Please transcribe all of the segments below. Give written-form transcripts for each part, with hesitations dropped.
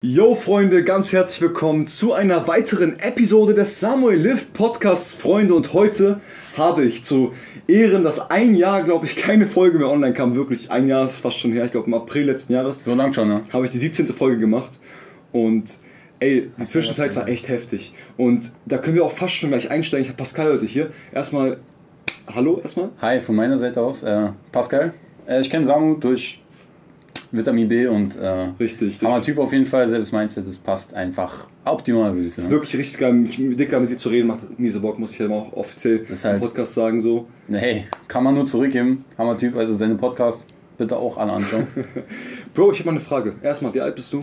Yo Freunde, ganz herzlich willkommen zu einer weiteren Episode des Samuel Lift Podcasts, Freunde. Und heute habe ich zu Ehren, dass ein Jahr, glaube ich, keine Folge mehr online kam. Wirklich, ein Jahr ist fast schon her. Ich glaube im April letzten Jahres. So lang schon, ne? Habe ich die 17. Folge gemacht. Und ey, die Zwischenzeit war echt heftig. Und da können wir auch fast schon gleich einsteigen. Ich habe Pascal heute hier. Erstmal, hallo erstmal. Hi, von meiner Seite aus, Pascal. Ich kenne Samu durch Vitamin B und Richtig. Aber Typ auf jeden Fall, selbst Mindset, das passt einfach optimal, würde ich sagen. Das ist wirklich richtig geil, mit dir zu reden, macht miese Bock, muss ich ja auch offiziell im Podcast sagen. So. Hey, kann man nur zurückgeben. Hammer Typ, also seine Podcasts bitte auch alle anschauen. Bro, ich habe mal eine Frage. Erstmal, wie alt bist du?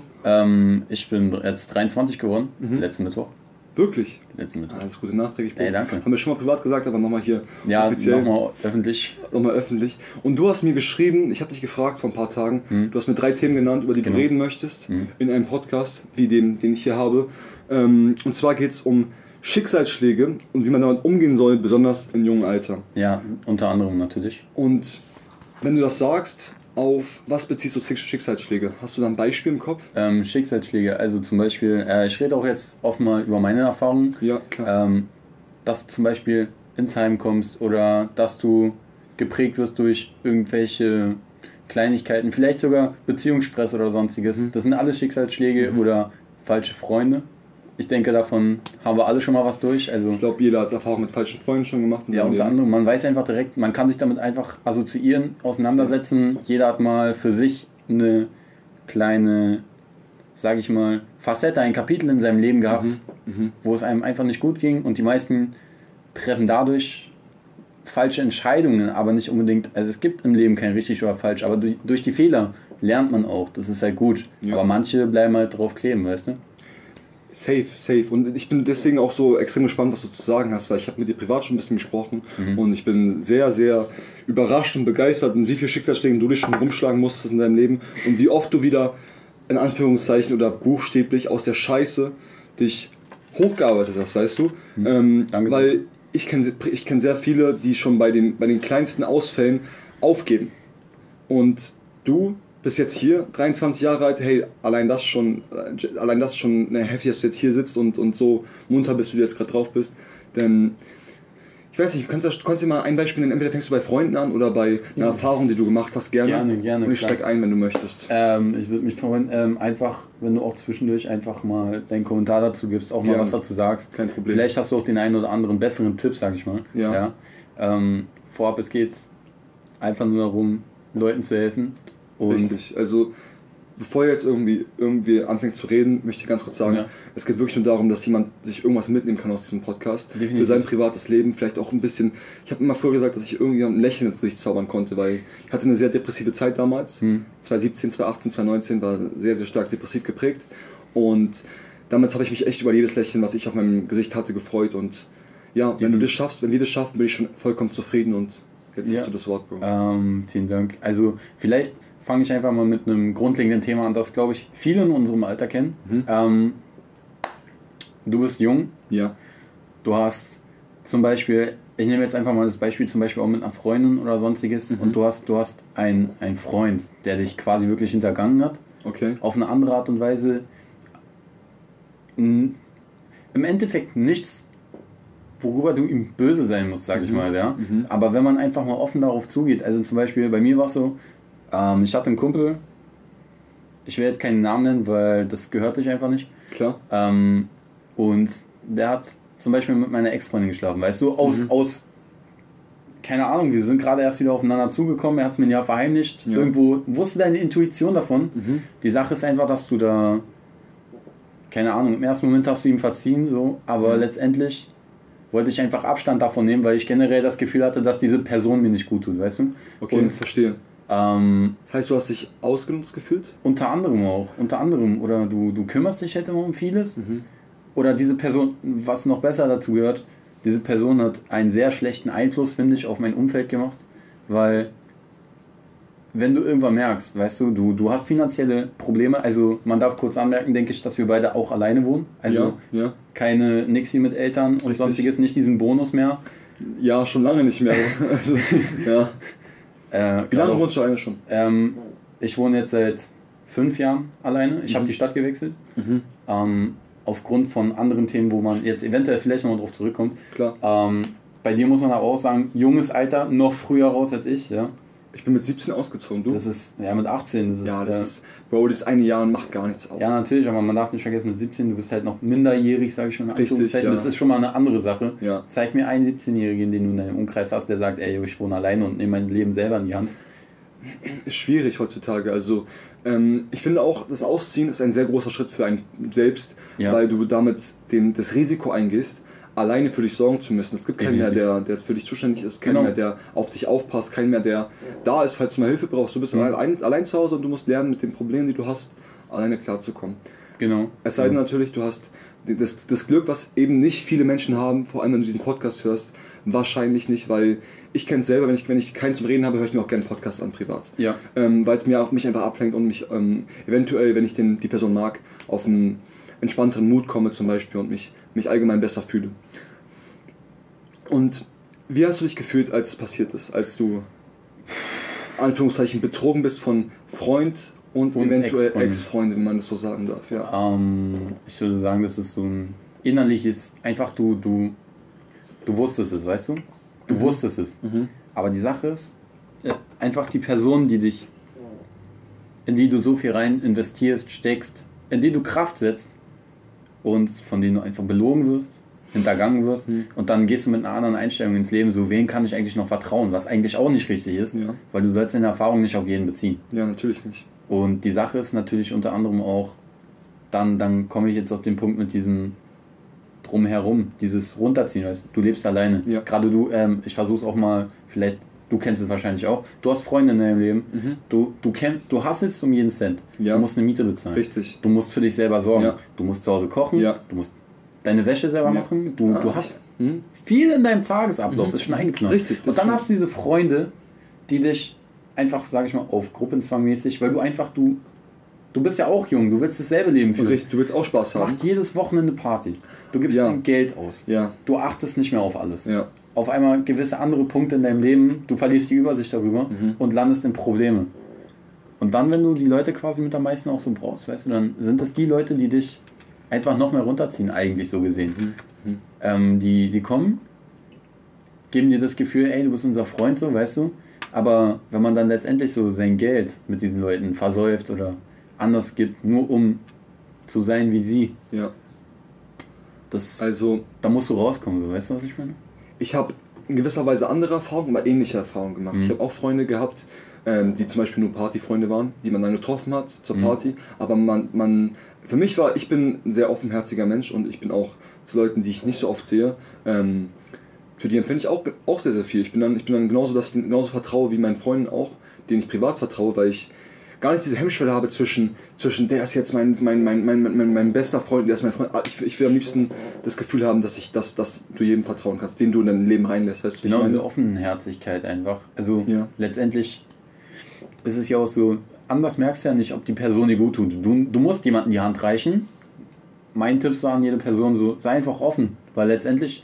Ich bin jetzt 23 geworden, letzten Mittwoch. Wirklich? Letzten Mittwoch. Alles Gute nachträglich, Bro. Ey, danke. Haben wir schon mal privat gesagt, aber nochmal hier offiziell. Nochmal öffentlich. Nochmal öffentlich. Und du hast mir geschrieben, ich habe dich gefragt vor ein paar Tagen, du hast mir 3 Themen genannt, über die du reden möchtest, in einem Podcast, wie den ich hier habe. Und zwar geht es um Schicksalsschläge und wie man damit umgehen soll, besonders im jungen Alter. Ja, unter anderem natürlich. Und wenn du das sagst, auf was beziehst du Schicksalsschläge? Hast du da ein Beispiel im Kopf? Schicksalsschläge, also zum Beispiel, ich rede auch jetzt oft mal über meine Erfahrungen. Ja, klar. Dass du zum Beispiel ins Heim kommst oder dass du geprägt wirst durch irgendwelche Kleinigkeiten, vielleicht sogar Beziehungsstress oder sonstiges. Das sind alles Schicksalsschläge oder falsche Freunde. Ich denke, davon haben wir alle schon mal was durch. Also, ich glaube, jeder hat Erfahrung mit falschen Freunden schon gemacht. Ja, unter anderem. Man weiß einfach direkt, man kann sich damit einfach assoziieren, auseinandersetzen. Jeder hat mal für sich eine kleine, sage ich mal, Facette, ein Kapitel in seinem Leben gehabt, wo es einem einfach nicht gut ging. Und die meisten treffen dadurch falsche Entscheidungen, aber nicht unbedingt, also es gibt im Leben kein richtig oder falsch, aber durch die Fehler lernt man auch. Das ist halt gut. Ja. Aber manche bleiben halt drauf kleben, weißt du? Safe. Und ich bin deswegen auch so extrem gespannt, was du zu sagen hast, weil ich habe mit dir privat schon ein bisschen gesprochen und ich bin sehr, sehr überrascht und begeistert, in wie viele Schicksalsschläge du dich schon rumschlagen musstest in deinem Leben und wie oft du wieder, in Anführungszeichen oder buchstäblich, aus der Scheiße dich hochgearbeitet hast, weißt du? Danke. Weil ich kenn sehr viele, die schon bei den kleinsten Ausfällen aufgeben. Und du bist jetzt hier, 23 Jahre alt, hey, allein das schon heftig, dass du jetzt hier sitzt und so munter bist, wie du jetzt gerade drauf bist. Denn, ich weiß nicht, kannst du dir mal ein Beispiel nennen, entweder fängst du bei Freunden an oder bei einer Erfahrung, die du gemacht hast, gerne. Und ich steig ein, wenn du möchtest. Ich würde mich freuen, einfach, wenn du auch zwischendurch einfach mal deinen Kommentar dazu gibst, auch mal was dazu sagst. Kein Problem. Vielleicht hast du auch den einen oder anderen besseren Tipp, sag ich mal. Ja. Vorab, es geht einfach nur darum, Leuten zu helfen. Und richtig, also bevor ihr jetzt irgendwie anfängt zu reden, möchte ich ganz kurz sagen, es geht wirklich nur darum, dass jemand sich irgendwas mitnehmen kann aus diesem Podcast. Definitiv. Für sein privates Leben, vielleicht auch ein bisschen, ich habe immer früher gesagt, dass ich irgendwie ein Lächeln ins Gesicht zaubern konnte, weil ich hatte eine sehr depressive Zeit damals, 2017, 2018, 2019 war sehr, sehr stark depressiv geprägt und damals habe ich mich echt über jedes Lächeln, was ich auf meinem Gesicht hatte, gefreut und ja, wenn wir das schaffen, bin ich schon vollkommen zufrieden und jetzt hast du das Wort, Bro. Vielen Dank. Also vielleicht fange ich einfach mal mit einem grundlegenden Thema an, das, glaube ich, viele in unserem Alter kennen. Du bist jung. Ja. Du hast zum Beispiel, ich nehme jetzt einfach mal das Beispiel, zum Beispiel auch mit einer Freundin oder sonstiges, und du hast einen Freund, der dich quasi wirklich hintergangen hat. Okay. Auf eine andere Art und Weise. Im Endeffekt nichts, worüber du ihm böse sein musst, sag ich mal, ja. Aber wenn man einfach mal offen darauf zugeht, also zum Beispiel bei mir war es so, ich hatte einen Kumpel, ich will jetzt keinen Namen nennen, weil das gehört sich einfach nicht. Klar. Und der hat zum Beispiel mit meiner Ex-Freundin geschlafen, weißt du, aus keine Ahnung, wir sind gerade erst wieder aufeinander zugekommen, er hat es mir ein Jahr verheimlicht, irgendwo wusste deine Intuition davon. Die Sache ist einfach, dass du da, keine Ahnung, im ersten Moment hast du ihm verziehen, so, aber letztendlich wollte ich einfach Abstand davon nehmen, weil ich generell das Gefühl hatte, dass diese Person mir nicht gut tut, weißt du? Okay, und verstehe. Das heißt, du hast dich ausgenutzt gefühlt? Unter anderem. Oder du kümmerst dich halt immer um vieles. Oder diese Person, was noch besser dazu gehört, diese Person hat einen sehr schlechten Einfluss, finde ich, auf mein Umfeld gemacht. Weil, wenn du irgendwann merkst, weißt du hast finanzielle Probleme, also man darf kurz anmerken, denke ich, dass wir beide auch alleine wohnen. Also nix wie mit Eltern und sonstiges, nicht diesen Bonus mehr. Ja, schon lange nicht mehr. Also, ja. Wie lange wohnst du eigentlich schon? Ich wohne jetzt seit 5 Jahren alleine. Ich habe die Stadt gewechselt. Aufgrund von anderen Themen, wo man jetzt eventuell vielleicht nochmal drauf zurückkommt. Klar. Bei dir muss man aber auch sagen, junges Alter, noch früher raus als ich. Ja. Ich bin mit 17 ausgezogen, du? Das ist, ja, mit 18. Bro, das eine Jahr und macht gar nichts aus. Ja, natürlich, aber man darf nicht vergessen, mit 17, du bist halt noch minderjährig, sage ich mal. Richtig, ja. Das ist schon mal eine andere Sache. Ja. Zeig mir einen 17-Jährigen, den du in deinem Umkreis hast, der sagt, ey, ich wohne alleine und nehme mein Leben selber in die Hand. Ist schwierig heutzutage. Also, ich finde auch, das Ausziehen ist ein sehr großer Schritt für einen selbst, weil du damit das Risiko eingehst, alleine für dich sorgen zu müssen. Es gibt keinen mehr, der für dich zuständig ist, keinen mehr, der auf dich aufpasst, keinen mehr, der da ist, falls du mal Hilfe brauchst. Du bist allein zu Hause und du musst lernen, mit den Problemen, die du hast, alleine klarzukommen. Genau. Es sei denn natürlich, du hast das Glück, was eben nicht viele Menschen haben, vor allem wenn du diesen Podcast hörst, wahrscheinlich nicht, weil ich kenne es selber, wenn ich keinen zum Reden habe, höre ich mir auch gerne einen Podcast an, privat. Ja. Weil es mich einfach ablenkt und mich eventuell, wenn ich die Person mag, auf einen entspannteren Mut komme zum Beispiel und mich allgemein besser fühle. Und wie hast du dich gefühlt, als es passiert ist, als du, Anführungszeichen, betrogen bist von Freund und eventuell Ex-Freundin, wenn man das so sagen darf? Ja. Ich würde sagen, das ist so ein innerliches, einfach du wusstest es, weißt du? Du wusstest es. Aber die Sache ist, einfach die Person, in die du so viel rein investierst, steckst, in die du Kraft setzt und von denen du einfach belogen wirst, hintergangen wirst und dann gehst du mit einer anderen Einstellung ins Leben, so wen kann ich eigentlich noch vertrauen, was eigentlich auch nicht richtig ist, weil du sollst deine Erfahrung nicht auf jeden beziehen. Ja, natürlich nicht. Und die Sache ist natürlich unter anderem auch, dann komme ich jetzt auf den Punkt mit diesem Drumherum, dieses Runterziehen, weißt du lebst alleine. Ja. Gerade du, ich versuch's auch mal, vielleicht, du kennst es wahrscheinlich auch, du hast Freunde in deinem Leben, du hustlest um jeden Cent, du musst eine Miete bezahlen. Richtig. Du musst für dich selber sorgen, du musst zu Hause kochen, Ja. du musst deine Wäsche selber machen, du hast viel in deinem Tagesablauf, ist schon eingeplant. Richtig. Und dann hast du diese Freunde, die dich einfach, sage ich mal, auf Gruppenzwang mäßig, weil du einfach, du bist ja auch jung, du willst dasselbe Leben führen. Richtig, du willst auch Spaß haben. Macht jedes Wochenende Party. Du gibst dein Geld aus. Ja. Du achtest nicht mehr auf alles. Ja. Auf einmal gewisse andere Punkte in deinem Leben, du verlierst die Übersicht darüber und landest in Probleme. Und dann, wenn du die Leute quasi mit am meisten auch so brauchst, weißt du, dann sind das die Leute, die dich einfach noch mehr runterziehen, eigentlich so gesehen. Die kommen, geben dir das Gefühl, ey, du bist unser Freund, so, weißt du. Aber wenn man dann letztendlich so sein Geld mit diesen Leuten versäuft oder anders gibt, nur um zu sein wie sie, da musst du rauskommen, so, weißt du, was ich meine? Ich habe in gewisser Weise andere Erfahrungen, aber ähnliche Erfahrungen gemacht. Ich habe auch Freunde gehabt, die zum Beispiel nur Partyfreunde waren, die man dann getroffen hat zur Party, aber für mich ich bin ein sehr offenherziger Mensch und ich bin auch zu Leuten, die ich nicht so oft sehe, für die empfinde ich auch sehr, sehr viel. Ich bin dann genauso, dass ich denen genauso vertraue wie meinen Freunden auch, denen ich privat vertraue, weil ich gar nicht diese Hemmschwelle habe zwischen der ist jetzt mein bester Freund, der ist mein Freund. Ich will am liebsten das Gefühl haben, dass du jedem vertrauen kannst, den du in dein Leben reinlässt. Weißt du, genau, diese Offenherzigkeit einfach. Also letztendlich ist es ja auch so, anders merkst du ja nicht, ob die Person dir gut tut. Du musst jemandem die Hand reichen. Mein Tipp so an jede Person so, sei einfach offen, weil letztendlich,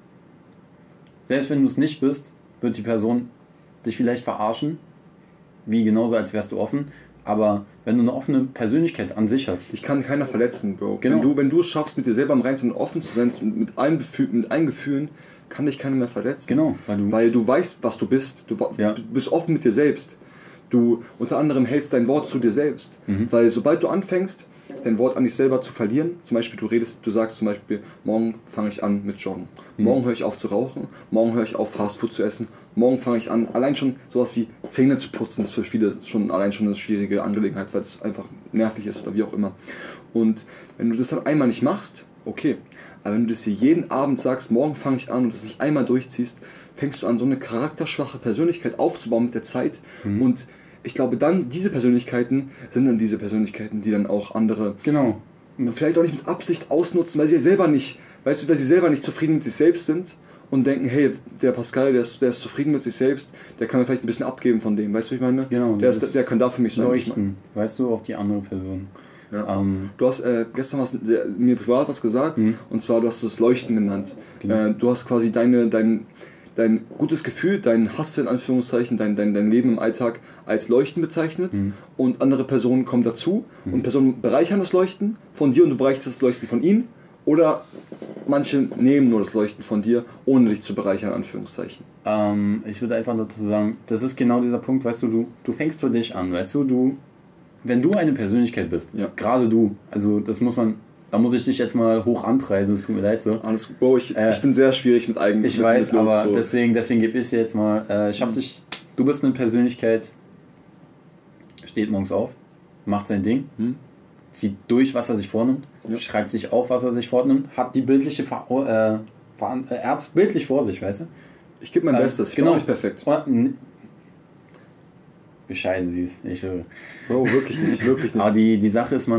selbst wenn du es nicht bist, wird die Person dich vielleicht verarschen, wie genauso als wärst du offen, aber wenn du eine offene Persönlichkeit an sich hast. Dich kann keiner verletzen, Bro. Genau. Wenn du es schaffst, mit dir selber im Reinen zu sein, offen zu sein, mit allen Gefühlen, kann dich keiner mehr verletzen. Genau. Weil du weißt, was du bist. Du bist offen mit dir selbst. Du unter anderem hältst dein Wort zu dir selbst. Weil sobald du anfängst, dein Wort an dich selber zu verlieren, zum Beispiel du sagst zum Beispiel, morgen fange ich an mit Joggen, morgen höre ich auf zu rauchen, morgen höre ich auf Fastfood zu essen, morgen fange ich an, allein schon sowas wie Zähne zu putzen, ist für viele allein schon eine schwierige Angelegenheit, weil es einfach nervig ist oder wie auch immer. Und wenn du das dann einmal nicht machst, okay, aber wenn du das dir jeden Abend sagst, morgen fange ich an und das nicht einmal durchziehst, fängst du an, so eine charakterschwache Persönlichkeit aufzubauen mit der Zeit. Und ich glaube, dann diese Persönlichkeiten sind dann diese Persönlichkeiten, die dann auch andere vielleicht auch nicht mit Absicht ausnutzen, weil sie selber nicht zufrieden mit sich selbst sind und denken, hey, der Pascal, der ist zufrieden mit sich selbst, der kann mir vielleicht ein bisschen abgeben von dem, weißt du, wie ich meine? Genau, der kann da für mich sein. Leuchten, weißt du, auf die andere Person. Ja. Du hast gestern mir privat was gesagt, und zwar du hast das Leuchten genannt. Genau. Du hast quasi deine dein gutes Gefühl, dein Hass in Anführungszeichen, dein Leben im Alltag als Leuchten bezeichnet und andere Personen kommen dazu und Personen bereichern das Leuchten von dir und du bereicherst das Leuchten von ihnen oder manche nehmen nur das Leuchten von dir, ohne dich zu bereichern, in Anführungszeichen. Ich würde einfach dazu sagen, das ist genau dieser Punkt, weißt du, du fängst für dich an, weißt du, wenn du eine Persönlichkeit bist, gerade du, also das muss man, da muss ich dich jetzt mal hoch anpreisen, es tut mir leid so. Alles gut, Bro, ich bin sehr schwierig mit eigenen. Ich weiß, aber so. deswegen gebe ich es dir jetzt mal, du bist eine Persönlichkeit, steht morgens auf, macht sein Ding, zieht durch, was er sich vornimmt, schreibt sich auf, was er sich vornimmt, hat die bildliche er hat es bildlich vor sich, weißt du? Ich gebe mein Bestes, ich bin auch nicht perfekt. Bescheiden sie es, ich höre. Bro, wirklich nicht. Aber die Sache ist,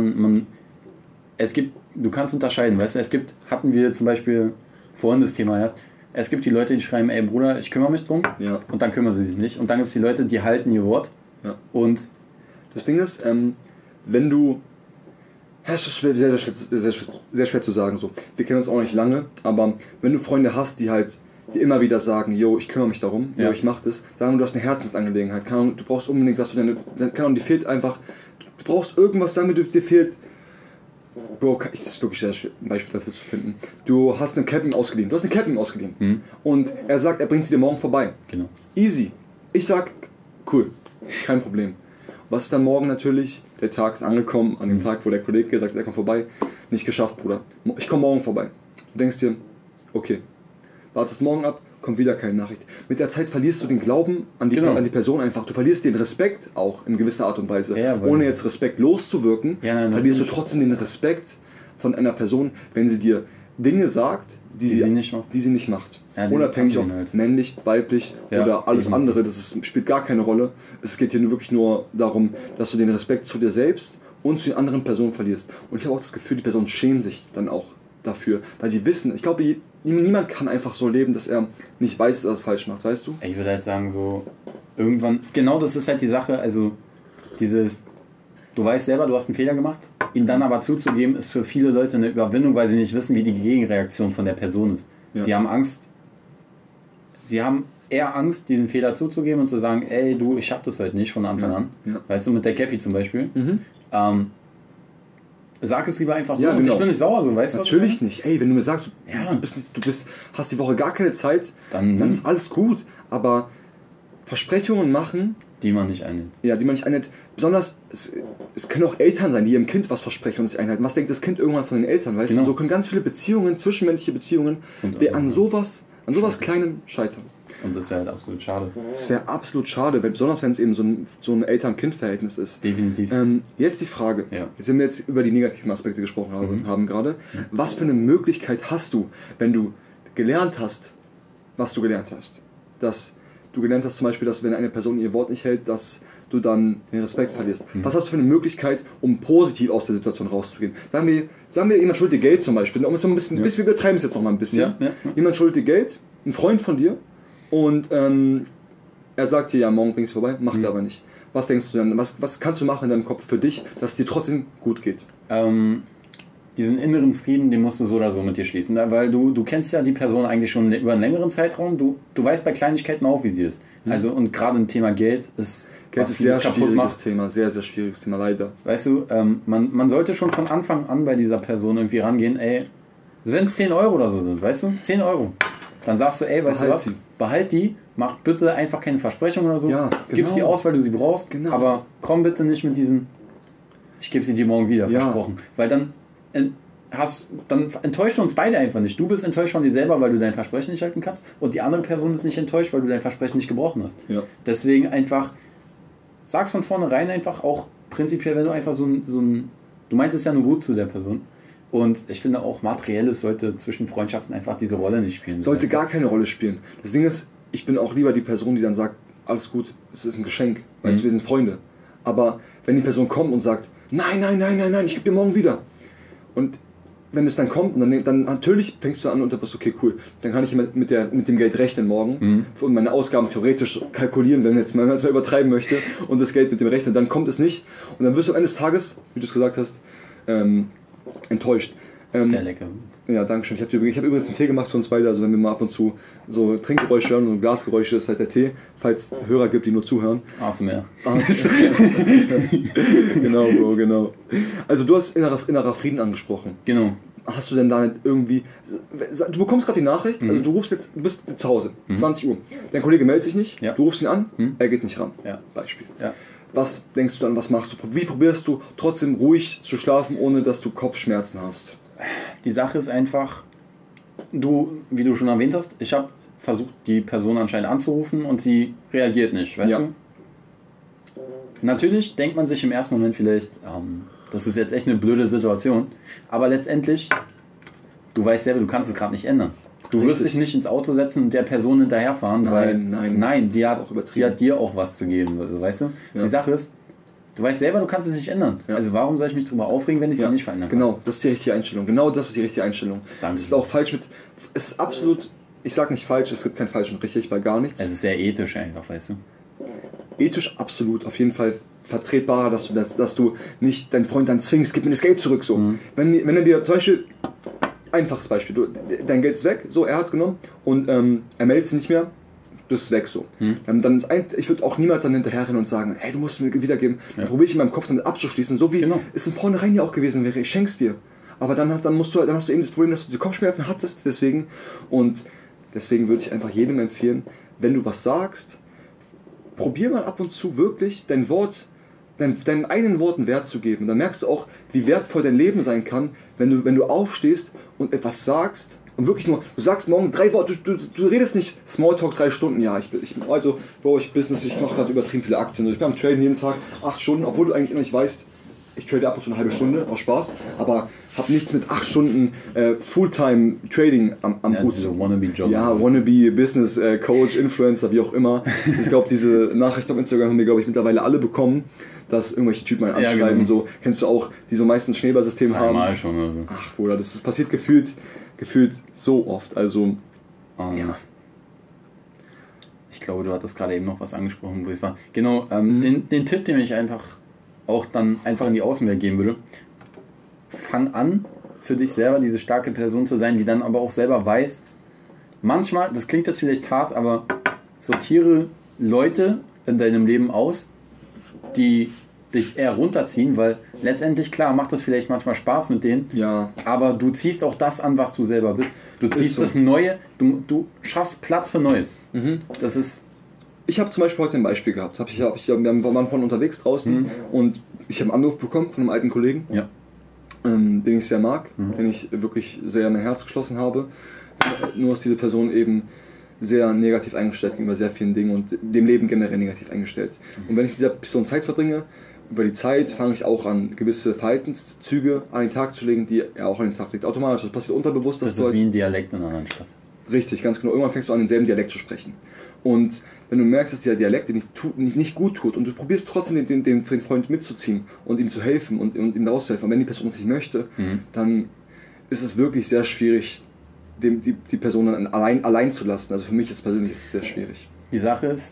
du kannst unterscheiden, weißt du, hatten wir zum Beispiel vorhin das Thema erst, es gibt die Leute, die schreiben, ey Bruder, ich kümmere mich drum, und dann kümmern sie sich nicht. Und dann gibt es die Leute, die halten ihr Wort. Ja. Und das Ding ist, wenn du, das ist sehr schwer zu sagen, so. Wir kennen uns auch nicht lange, aber wenn du Freunde hast, die immer wieder sagen, yo, ich kümmere mich darum, yo, ich mach das, sagen wir, du hast eine Herzensangelegenheit, du brauchst unbedingt, dass du dir fehlt einfach, du brauchst irgendwas, sagen wir, dir fehlt, Bro, das ist wirklich sehr schwer, ein Beispiel dafür zu finden. Du hast eine Captain ausgeliehen, und er sagt, er bringt sie dir morgen vorbei. Genau. Easy. Ich sag, cool, kein Problem. Was ist dann morgen natürlich? Der Tag ist angekommen, an dem Tag, wo der Kollege gesagt hat, er kommt vorbei. Nicht geschafft, Bruder. Ich komme morgen vorbei. Du denkst dir, okay, wartest morgen ab, kommt wieder keine Nachricht. Mit der Zeit verlierst du den Glauben an die Person einfach. Du verlierst den Respekt auch in gewisser Art und Weise. Ja, ohne jetzt Respekt loszuwirken, verlierst du trotzdem den Respekt von einer Person, wenn sie dir Dinge sagt, die sie nicht macht. Ja, unabhängig ob männlich, weiblich oder alles andere, spielt gar keine Rolle. Es geht hier wirklich nur darum, dass du den Respekt zu dir selbst und zu den anderen Personen verlierst. Und ich habe auch das Gefühl, die Personen schämen sich dann auch dafür, weil sie wissen, ich glaube, niemand kann einfach so leben, dass er nicht weiß, dass er es falsch macht, weißt du? Ich würde halt sagen, so irgendwann, genau das ist halt die Sache, also du weißt selber, du hast einen Fehler gemacht, ihn dann aber zuzugeben, ist für viele Leute eine Überwindung, weil sie nicht wissen, wie die Gegenreaktion von der Person ist. Ja. Sie haben eher Angst, diesen Fehler zuzugeben und zu sagen, ey, du, ich schaff das heute nicht von Anfang an. Ja. Weißt du, mit der Cappy zum Beispiel. Sag es lieber einfach so und ich bin nicht sauer, so, weißt du? Natürlich nicht. Ey, wenn du mir sagst, hast die Woche gar keine Zeit, dann ist alles gut. Aber Versprechungen machen, die man nicht einhält. Ja, die man nicht einhält. Besonders, es können auch Eltern sein, die ihrem Kind was versprechen und sich einhalten. Was denkt das Kind irgendwann von den Eltern, weißt du? So können ganz viele Beziehungen, zwischenmenschliche Beziehungen, an sowas Kleinem scheitern. Und das wäre halt absolut schade. Das wäre absolut schade, besonders wenn es eben so ein Eltern-Kind-Verhältnis ist. Definitiv. Jetzt die Frage, jetzt haben wir jetzt über die negativen Aspekte gesprochen haben gerade. Was für eine Möglichkeit hast du, wenn du gelernt hast, was du gelernt hast? Dass du gelernt hast zum Beispiel, dass wenn eine Person ihr Wort nicht hält, dass du dann den Respekt verlierst. Was hast du für eine Möglichkeit, um positiv aus der Situation rauszugehen? Sagen wir jemand schuldet dir Geld zum Beispiel. Wir übertreiben es jetzt noch mal ein bisschen. Ja. Jemand schuldet dir Geld, ein Freund von dir, und er sagt dir, ja, morgen bringst du vorbei, macht er aber nicht. Was denkst du dann? Was kannst du machen in deinem Kopf für dich, dass es dir trotzdem gut geht? Diesen inneren Frieden, den musst du so oder so mit dir schließen. Weil du kennst ja die Person eigentlich schon über einen längeren Zeitraum. Du weißt bei Kleinigkeiten auch, wie sie ist. Also, und gerade ein Thema Geld ist ein sehr schwieriges Thema, sehr, sehr schwieriges Thema, leider. Weißt du, man sollte schon von Anfang an bei dieser Person irgendwie rangehen, ey, wenn es 10 Euro oder so sind, weißt du, 10 Euro. Dann sagst du, ey, weißt du was, behalt die, mach bitte einfach keine Versprechungen oder so, gib sie aus, weil du sie brauchst, aber komm bitte nicht mit diesem, ich gebe sie dir morgen wieder, versprochen. Weil dann enttäuscht du uns beide einfach nicht. Du bist enttäuscht von dir selber, weil du dein Versprechen nicht halten kannst, und die andere Person ist nicht enttäuscht, weil du dein Versprechen nicht gebrochen hast. Ja. Deswegen einfach, sag's von vornherein einfach, auch prinzipiell, wenn du einfach du meinst es ja nur gut zu der Person. Und ich finde auch, Materielles sollte zwischen Freundschaften einfach diese Rolle nicht spielen. Sollte gar keine Rolle spielen. Das Ding ist, ich bin auch lieber die Person, die dann sagt, alles gut, es ist ein Geschenk, weißt du, wir sind Freunde. Aber wenn die Person kommt und sagt, nein, ich gebe dir morgen wieder. Und wenn es dann kommt, dann natürlich fängst du an und dann bist du, okay, cool, dann kann ich mit dem Geld rechnen morgen und meine Ausgaben theoretisch kalkulieren, wenn man jetzt mal übertreiben möchte, und das Geld mit dem rechnen, dann kommt es nicht und dann wirst du am Ende des Tages, wie du es gesagt hast, enttäuscht. Sehr lecker. Ja, danke schön. Ich hab übrigens einen Tee gemacht für uns beide, also wenn wir mal ab und zu so Trinkgeräusche hören und Glasgeräusche, ist halt der Tee, falls es Hörer gibt, die nur zuhören. ASMR. Genau, Bro, genau. Also du hast innerer Frieden angesprochen. Genau. Hast du denn da nicht irgendwie... Du bekommst gerade die Nachricht, also du bist zu Hause, 20 Uhr. Dein Kollege meldet sich nicht, du rufst ihn an, er geht nicht ran. Ja. Beispiel. Ja. Was denkst du dann, was machst du? Wie probierst du trotzdem ruhig zu schlafen, ohne dass du Kopfschmerzen hast? Die Sache ist einfach, wie du schon erwähnt hast, ich habe versucht, die Person anscheinend anzurufen und sie reagiert nicht, weißt du? Natürlich denkt man sich im ersten Moment vielleicht, das ist jetzt echt eine blöde Situation, aber letztendlich, du weißt selber, du kannst es gerade nicht ändern. Du wirst dich nicht ins Auto setzen und der Person hinterherfahren, nein, die hat dir auch was zu geben, weißt du? Ja. Die Sache ist, du weißt selber, du kannst es nicht ändern. Ja. Also warum soll ich mich darüber aufregen, wenn ich es nicht verändern kann? Genau, das ist die richtige Einstellung. Genau das ist die richtige Einstellung. Danke. Es ist auch falsch es ist absolut, ich sag nicht falsch, es gibt kein falsch und richtig bei gar nichts. Es ist sehr ethisch einfach, weißt du? Ethisch absolut, auf jeden Fall vertretbarer, dass du nicht deinen Freund dann zwingst, gib mir das Geld zurück, so. Mhm. Wenn er dir zum Beispiel, einfaches Beispiel, dein Geld ist weg, so, er hat es genommen und er meldet sich nicht mehr, das ist weg, so. Ich würde auch niemals dann hinterherrennen und sagen, hey, du musst mir wiedergeben. Dann probiere ich in meinem Kopf damit abzuschließen, so wie es in vornherein ja auch gewesen wäre, ich schenk's dir. Aber dann hast du eben das Problem, dass du die Kopfschmerzen hattest, deswegen würde ich einfach jedem empfehlen, wenn du was sagst, probier mal ab und zu wirklich deinen eigenen Worten Wert zu geben. Und dann merkst du auch, wie wertvoll dein Leben sein kann, wenn du aufstehst und etwas sagst und wirklich nur, du sagst morgen 3 Worte, du redest nicht Smalltalk 3 Stunden, ja, ich mache gerade übertrieben viele Aktien, ich bin am Traden jeden Tag 8 Stunden, obwohl du eigentlich nicht weißt, ich trade ab und zu eine halbe Stunde aus Spaß, aber habe nichts mit 8 Stunden Fulltime Trading am Hut. So Wannabe-Job. Ja, Wannabe, Business, Coach, Influencer, wie auch immer. Ich glaube, diese Nachricht auf Instagram haben wir, glaube ich, mittlerweile alle bekommen, dass irgendwelche Typen einen anschreiben, ja, genau. So, kennst du auch, die so meistens Schneeballsystem haben. Einmal schon oder so. Ach, Bruder, das passiert gefühlt so oft, also, ja. Ich glaube, du hattest gerade eben noch was angesprochen, wo ich war. Genau, den Tipp, den ich einfach in die Außenwelt geben würde, fang an, für dich selber diese starke Person zu sein, die dann aber auch selber weiß, manchmal, das klingt jetzt vielleicht hart, aber sortiere Leute in deinem Leben aus, die dich eher runterziehen, weil letztendlich, klar, macht das vielleicht manchmal Spaß mit denen, ja, aber du ziehst auch das an, was du selber bist. Du ziehst das Neue, du schaffst Platz für Neues. Das ist... Ich habe zum Beispiel heute ein Beispiel gehabt. Wir waren von unterwegs draußen und ich habe einen Anruf bekommen von einem alten Kollegen, den ich sehr mag, den ich wirklich sehr in mein Herz geschlossen habe. Nur ist diese Person eben sehr negativ eingestellt gegenüber sehr vielen Dingen und dem Leben generell negativ eingestellt. Und wenn ich mit dieser Person Zeit verbringe, über die Zeit fange ich auch an, gewisse Verhaltenszüge an den Tag zu legen, die er auch an den Tag legt. Automatisch, das passiert unterbewusst. Das ist wie ein Dialekt in einer anderen Stadt. Richtig, ganz genau. Irgendwann fängst du an, denselben Dialekt zu sprechen. Und wenn du merkst, dass dieser Dialekt dir nicht gut tut und du probierst trotzdem den Freund mitzuziehen und ihm zu helfen und ihm daraus zu helfen, und wenn die Person es nicht möchte, dann ist es wirklich sehr schwierig, die Person dann allein zu lassen. Also für mich ist persönlich sehr schwierig. Die Sache ist,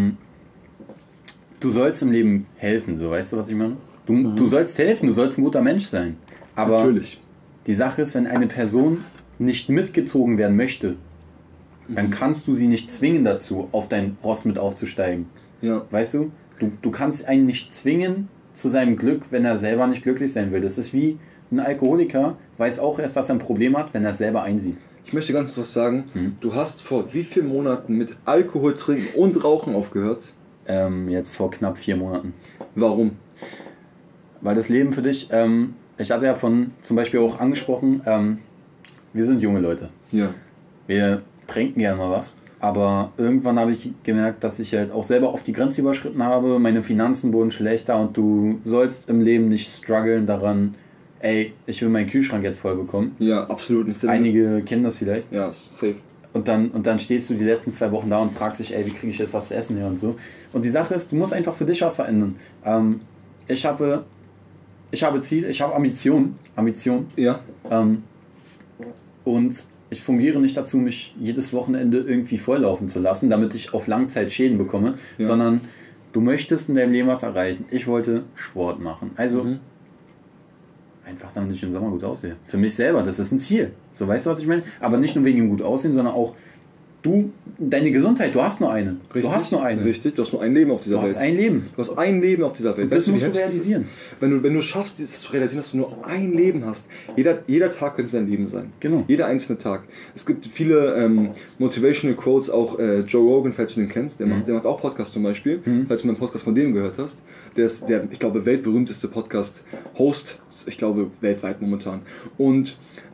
du sollst im Leben helfen, so, weißt du, was ich meine? Du sollst helfen, du sollst ein guter Mensch sein. Aber natürlich. Die Sache ist, wenn eine Person nicht mitgezogen werden möchte, dann kannst du sie nicht zwingen dazu, auf dein Ross mit aufzusteigen. Ja. Weißt du? Du kannst einen nicht zwingen zu seinem Glück, wenn er selber nicht glücklich sein will. Das ist wie ein Alkoholiker, weiß auch erst, dass er ein Problem hat, wenn er es selber einsieht. Ich möchte ganz kurz sagen, du hast vor wie vielen Monaten mit Alkohol trinken und Rauchen aufgehört? Jetzt vor knapp 4 Monaten. Warum? Weil das Leben für dich, ich hatte ja zum Beispiel auch angesprochen, wir sind junge Leute. Ja. Wir trinken gerne mal was, aber irgendwann habe ich gemerkt, dass ich halt auch selber auf die Grenze überschritten habe, meine Finanzen wurden schlechter und du sollst im Leben nicht strugglen daran, ey, ich will meinen Kühlschrank jetzt voll bekommen. Ja, absolut nicht. Einige kennen das vielleicht. Ja, safe. Und dann stehst du die letzten 2 Wochen da und fragst dich, ey, wie kriege ich jetzt was zu essen hier und so. Und die Sache ist, du musst einfach für dich was verändern. Ich habe Ziel, ich habe Ambition. Ja. Und ich fungiere nicht dazu, mich jedes Wochenende irgendwie volllaufen zu lassen, damit ich auf Langzeit Schäden bekomme, sondern du möchtest in deinem Leben was erreichen. Ich wollte Sport machen. Also, Einfach damit ich im Sommer gut aussehe. Für mich selber, das ist ein Ziel. So, weißt du, was ich meine? Aber nicht nur wegen dem gut aussehen, sondern auch deine Gesundheit, du hast nur eine. Richtig, du hast nur eine. Richtig, du hast nur ein Leben auf dieser Welt. Du hast ein Leben. Du hast ein Leben auf dieser Welt. Und das musst du realisieren. Wenn du schaffst, dieses zu realisieren, dass du nur ein Leben hast. Jeder Tag könnte dein Leben sein. Genau. Jeder einzelne Tag. Es gibt viele Motivational Quotes, auch Joe Rogan, falls du den kennst, der macht auch Podcasts zum Beispiel, falls du mal einen Podcast von dem gehört hast. Der ist der, ich glaube, weltberühmteste Podcast-Host, ich glaube, weltweit momentan. Und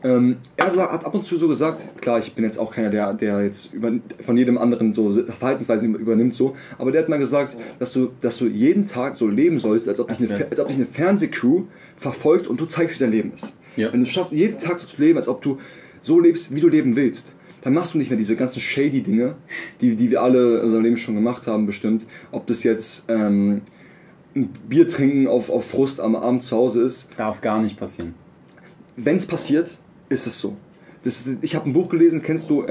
er hat ab und zu so gesagt, klar, ich bin jetzt auch keiner, der jetzt von jedem anderen so Verhaltensweisen übernimmt, so, aber der hat mal gesagt, dass du jeden Tag so leben sollst, als ob dich eine Fernsehcrew verfolgt und du zeigst, wie dein Leben ist. Ja. Wenn du es schaffst, jeden Tag so zu leben, als ob du so lebst, wie du leben willst, dann machst du nicht mehr diese ganzen shady Dinge, die wir alle in unserem Leben schon gemacht haben bestimmt, ob das jetzt ein Bier trinken auf Frust am Abend zu Hause ist. Darf gar nicht passieren. Wenn es passiert, ist es so. Ich habe ein Buch gelesen, kennst du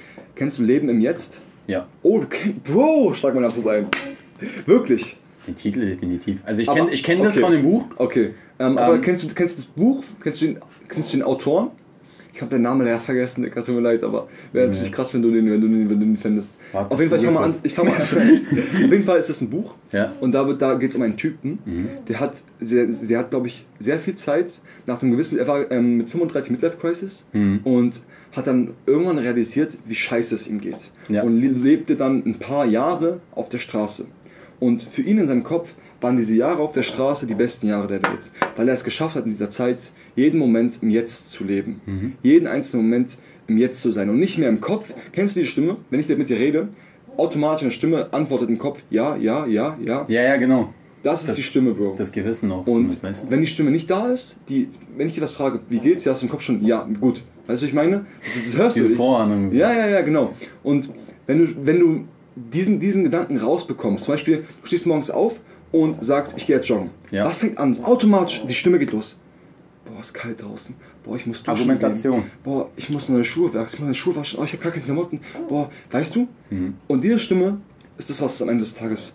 Leben im Jetzt? Ja. Oh, Bro, schlag mal das ein. Wirklich. Den Titel definitiv. Also ich kenn das von dem Buch. Okay. Aber kennst du das Buch? Kennst du den Autoren? Ich habe den Namen leider vergessen, tut mir leid, aber wäre natürlich krass, wenn du den fändest. Auf jeden Fall, ich fange mal an. Auf jeden Fall ist das ein Buch. Ja. Und da geht es um einen Typen, der hat, glaube ich, sehr viel Zeit nach dem gewissen, er war mit 35 Midlife Crisis und hat dann irgendwann realisiert, wie scheiße es ihm geht. Ja. Und lebte dann ein paar Jahre auf der Straße. Und für ihn in seinem Kopf waren diese Jahre auf der Straße die besten Jahre der Welt. Weil er es geschafft hat, in dieser Zeit jeden Moment im Jetzt zu leben. Jeden einzelnen Moment im Jetzt zu sein. Und nicht mehr im Kopf. Kennst du die Stimme? Wenn ich mit dir rede, automatisch eine Stimme antwortet im Kopf, ja, ja, ja, ja. Ja, genau. Das ist die Stimme, Bro. Das Gewissen auch. Und wenn die Stimme nicht da ist, wenn ich dir was frage, wie geht's dir, hast du im Kopf schon, ja, gut. Weißt du, was ich meine? Das hörst du. Vorahnung. Ja, genau. Und wenn du diesen Gedanken rausbekommst, zum Beispiel, du stehst morgens auf und sagst, ich gehe jetzt joggen. Ja. Was fängt an? Automatisch, die Stimme geht los. Boah, ist kalt draußen. Boah, ich muss duschen. Argumentation. Gehen. Boah, ich muss neue Schuhe wachsen. Ich muss meine Schuhe waschen. Oh, ich habe gar keine Klamotten. Boah, weißt du? Und diese Stimme ist das, was es am Ende des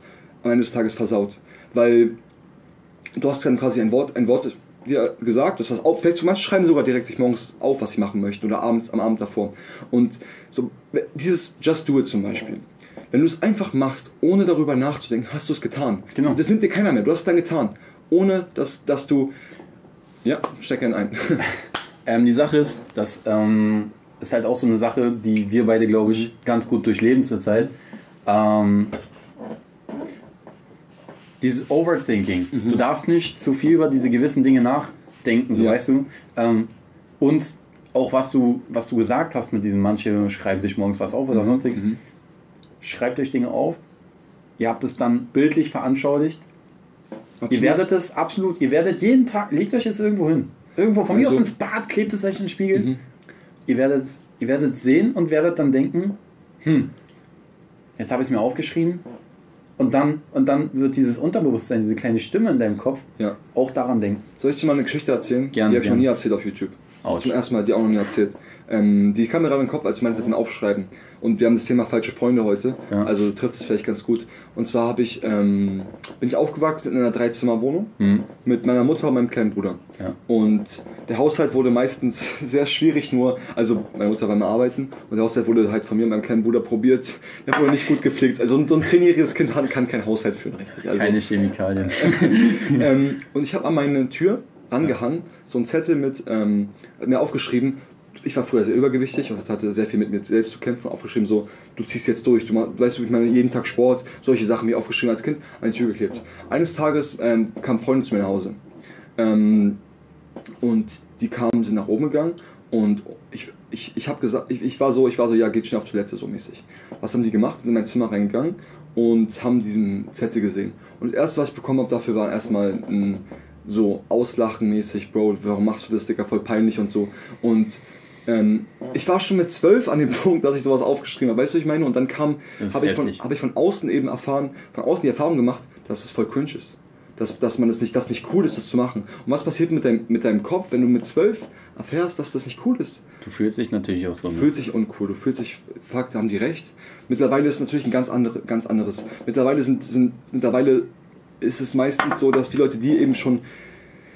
Tages versaut. Weil du hast dann quasi ein Wort dir gesagt, das was auf, vielleicht manche schreiben sogar direkt sich morgens auf, was sie machen möchten oder am Abend davor. Und so dieses Just Do It zum Beispiel. Wenn du es einfach machst, ohne darüber nachzudenken, hast du es getan. Genau. Das nimmt dir keiner mehr. Du hast es dann getan. Ohne, dass du... Ja, steck einen ein. Die Sache ist, das ist halt auch so eine Sache, die wir beide, glaube ich, ganz gut durchleben zurzeit. Dieses Overthinking. Du darfst nicht zu viel über diese gewissen Dinge nachdenken, so weißt du. Und auch was du gesagt hast mit diesem, manche schreiben sich morgens was auf oder sonstiges. Schreibt euch Dinge auf. Ihr habt es dann bildlich veranschaulicht. Absolut. Ihr werdet jeden Tag, legt euch jetzt irgendwo hin. Irgendwo, von mir aus ins Bad, klebt es euch in den Spiegel. Ihr werdet sehen und werdet dann denken, jetzt habe ich es mir aufgeschrieben. Und dann wird dieses Unterbewusstsein, diese kleine Stimme in deinem Kopf auch daran denken. Soll ich dir mal eine Geschichte erzählen? Gerne, die habe ich noch nie erzählt auf YouTube. Zum ersten Mal, die auch noch nie erzählt. Die kam mir gerade in den Kopf, als du meinst mit dem Aufschreiben. Und wir haben das Thema falsche Freunde heute. Ja. Also trifft es vielleicht ganz gut. Und zwar bin ich aufgewachsen in einer 3-Zimmer-Wohnung mit meiner Mutter und meinem kleinen Bruder. Ja. Und der Haushalt wurde meistens sehr schwierig, also meine Mutter war mal arbeiten und der Haushalt wurde halt von mir und meinem kleinen Bruder probiert. Der wurde nicht gut gepflegt. Also so ein 10-jähriges Kind kann keinen Haushalt führen, richtig. Also, keine Chemikalien. Und ich habe an meine Tür rangehangen, so ein Zettel mit mir aufgeschrieben. Ich war früher sehr übergewichtig und hatte sehr viel mit mir selbst zu kämpfen. Aufgeschrieben so, du ziehst jetzt durch, weißt du, ich meine, jeden Tag Sport, solche Sachen wie aufgeschrieben als Kind, an die Tür geklebt. Eines Tages kamen Freunde zu mir nach Hause und die sind nach oben gegangen und ich habe gesagt, ich war so, ja, geht schnell auf Toilette, so mäßig. Was haben die gemacht? Sind in mein Zimmer reingegangen und haben diesen Zettel gesehen. Und das erste, was ich bekommen habe dafür, war erstmal so auslachenmäßig, Bro, warum machst du das, Digga, voll peinlich und so. Und ich war schon mit 12 an dem Punkt, dass ich sowas aufgeschrieben habe, weißt du, was ich meine? Und dann habe ich von außen eben die Erfahrung gemacht, dass es voll cringe ist. Dass nicht cool ist, das zu machen. Und was passiert mit deinem Kopf, wenn du mit 12 erfährst, dass das nicht cool ist? Du fühlst dich natürlich auch so. Du fühlst dich uncool, du fühlst dich, fuck, da haben die recht. Mittlerweile ist es natürlich ein ganz anderes. Mittlerweile ist es meistens so, dass die Leute, die eben schon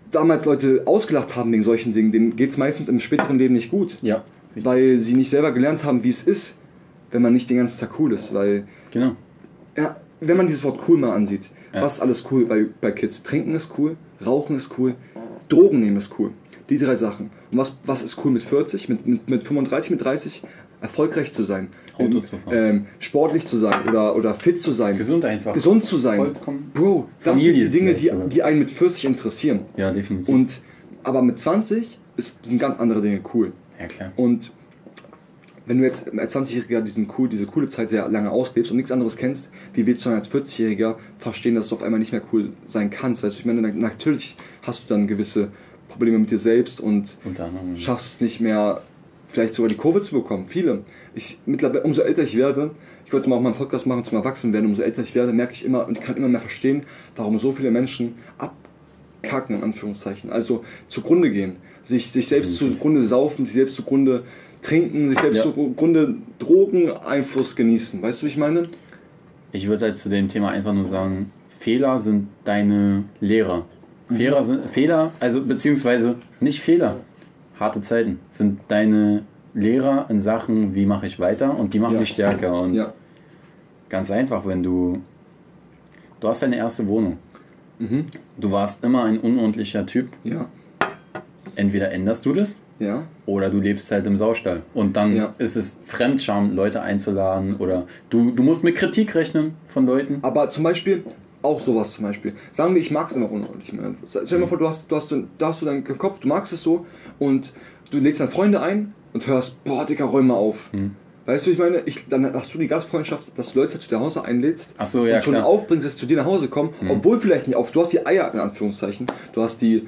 damals Leute ausgelacht haben wegen solchen Dingen, denen geht es meistens im späteren Leben nicht gut. Ja. Richtig. Weil sie nicht selber gelernt haben, wie es ist, wenn man nicht den ganzen Tag cool ist. Weil, genau. Ja, wenn man dieses Wort cool mal ansieht, was ist alles cool bei Kids? Trinken ist cool, Rauchen ist cool, Drogen nehmen ist cool. Die 3 Sachen. Und was ist cool mit 40, mit 35, mit 30? Erfolgreich zu sein, sportlich zu sein oder fit zu sein. Gesund zu sein. Vollkommen. Bro, das sind die Dinge, die einen mit 40 interessieren. Ja, definitiv. Aber mit 20 sind ganz andere Dinge cool. Ja, klar. Und wenn du jetzt als 20-Jähriger diese coole Zeit sehr lange auslebst und nichts anderes kennst, wie willst du dann als 40-Jähriger verstehen, dass du auf einmal nicht mehr cool sein kannst? Weißt du, ich meine, natürlich hast du dann gewisse Probleme mit dir selbst und schaffst es nicht mehr, vielleicht sogar die Kurve zu bekommen. Viele. Mittlerweile, umso älter ich werde, ich wollte mal auch mal einen Podcast machen zum Erwachsenwerden, umso älter ich werde, merke ich immer und kann immer mehr verstehen, warum so viele Menschen abkacken, in Anführungszeichen. Also zugrunde gehen, sich selbst zugrunde saufen, sich selbst zugrunde trinken, sich selbst zugrunde Drogeneinfluss genießen. Weißt du, wie ich meine? Ich würde halt zu dem Thema einfach nur sagen, Fehler sind deine Lehrer. Fehler, also beziehungsweise nicht Fehler, harte Zeiten sind deine Lehrer in Sachen, wie mache ich weiter und die machen dich stärker. Und ganz einfach, wenn du hast deine erste Wohnung. Du warst immer ein unordentlicher Typ. Ja. Entweder änderst du das oder du lebst halt im Saustall. Und dann ist es Fremdscham, Leute einzuladen oder du musst mit Kritik rechnen von Leuten. Aber zum Beispiel, auch sowas zum Beispiel. Sagen wir, ich mag es immer unordentlich. Stell dir mal vor, du hast deinen Kopf, du magst es so und du lädst dann Freunde ein und hörst, boah, Digga, räum mal auf. Weißt du, ich meine, dann hast du die Gastfreundschaft, dass du Leute zu dir Hause einlädst und schon aufbringst, dass sie zu dir nach Hause kommen, obwohl vielleicht nicht auf. Du hast die Eier, in Anführungszeichen, du hast die,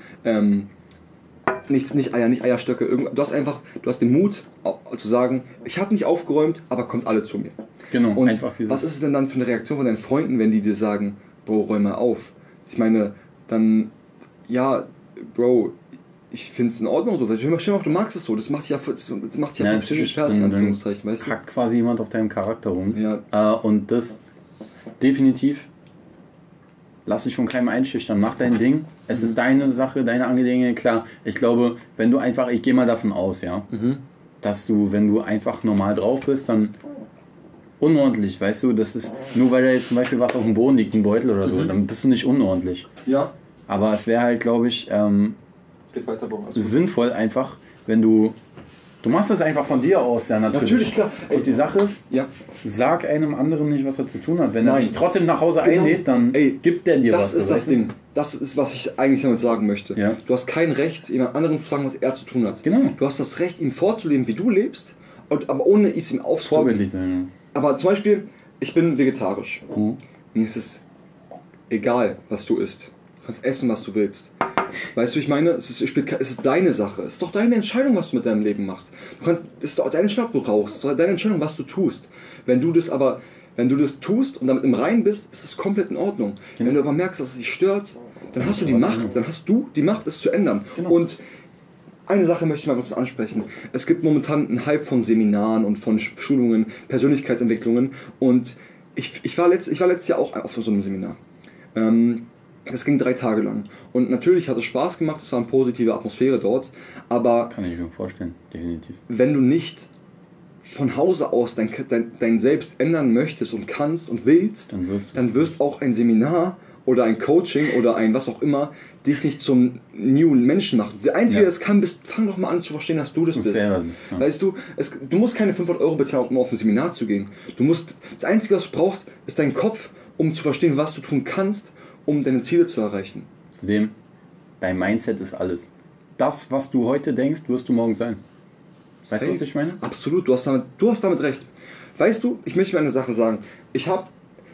nicht Eierstöcke, du hast den Mut zu sagen, ich habe nicht aufgeräumt, aber kommt alle zu mir. Genau, und einfach was ist es denn dann für eine Reaktion von deinen Freunden, wenn die dir sagen, Bro, räum mal auf? Ich meine, dann, ja, Bro, ich finde es in Ordnung so. Stell dir mal auf, du magst es so. Das macht dich ja ziemlich fertig, in Anführungszeichen, weißt du? Kackt quasi jemand auf deinem Charakter rum. Ja. Und das definitiv, lass dich von keinem einschüchtern, mach dein Ding. Es ist deine Sache, deine Angelegenheit. Klar, ich glaube, wenn du einfach, ich gehe mal davon aus, dass du, wenn du einfach normal drauf bist, dann unordentlich, weißt du, das ist, nur weil da jetzt zum Beispiel was auf dem Boden liegt, ein Beutel oder so, dann bist du nicht unordentlich. Ja. Aber es wäre halt, glaube ich, geht weiter, sinnvoll einfach, wenn du machst das einfach von dir aus, ja, natürlich. Natürlich, klar. Und die Sache ist, sag einem anderen nicht, was er zu tun hat. Wenn er dich trotzdem nach Hause einlädt, dann gibt der dir was. Das ist das Ding. Das ist, was ich eigentlich damit sagen möchte. Ja. Du hast kein Recht, jemand anderem zu sagen, was er zu tun hat. Genau. Du hast das Recht, ihm vorzuleben, wie du lebst, aber ohne es ihm aufzudrücken. Vorbildlich sein, Aber zum Beispiel, ich bin vegetarisch. Mir ist es egal, was du isst. Du kannst essen, was du willst. Weißt du, ich meine, es ist deine Sache. Es ist doch deine Entscheidung, was du mit deinem Leben machst. Es ist doch deine Entscheidung, ob du rauchst. Es ist doch deine Entscheidung, was du tust. Wenn du das tust und damit im Reinen bist, ist es komplett in Ordnung. Genau. Wenn du aber merkst, dass es dich stört, dann hast du die Macht, es zu ändern. Genau. Und eine Sache möchte ich mal kurz ansprechen. Es gibt momentan einen Hype von Seminaren und von Schulungen, Persönlichkeitsentwicklungen. Und ich war letztes Jahr auch auf so einem Seminar. Das ging 3 Tage lang. Und natürlich hat es Spaß gemacht, es war eine positive Atmosphäre dort. Aber kann ich mir vorstellen, definitiv. Wenn du nicht von Hause aus dein Selbst ändern möchtest und kannst und willst, dann wirst auch ein Seminar oder ein Coaching oder ein was auch immer dich nicht zum neuen Menschen machen. Der Einzige, der das kann, fang doch mal an zu verstehen, dass du das bist. Weißt du, du musst keine 500 € bezahlen, um auf ein Seminar zu gehen. Das Einzige, was du brauchst, ist dein Kopf, um zu verstehen, was du tun kannst, um deine Ziele zu erreichen. Zudem, dein Mindset ist alles. Das, was du heute denkst, wirst du morgen sein. Weißt du, was ich meine? Absolut, du hast damit recht. Weißt du, ich möchte mir eine Sache sagen. Ich habe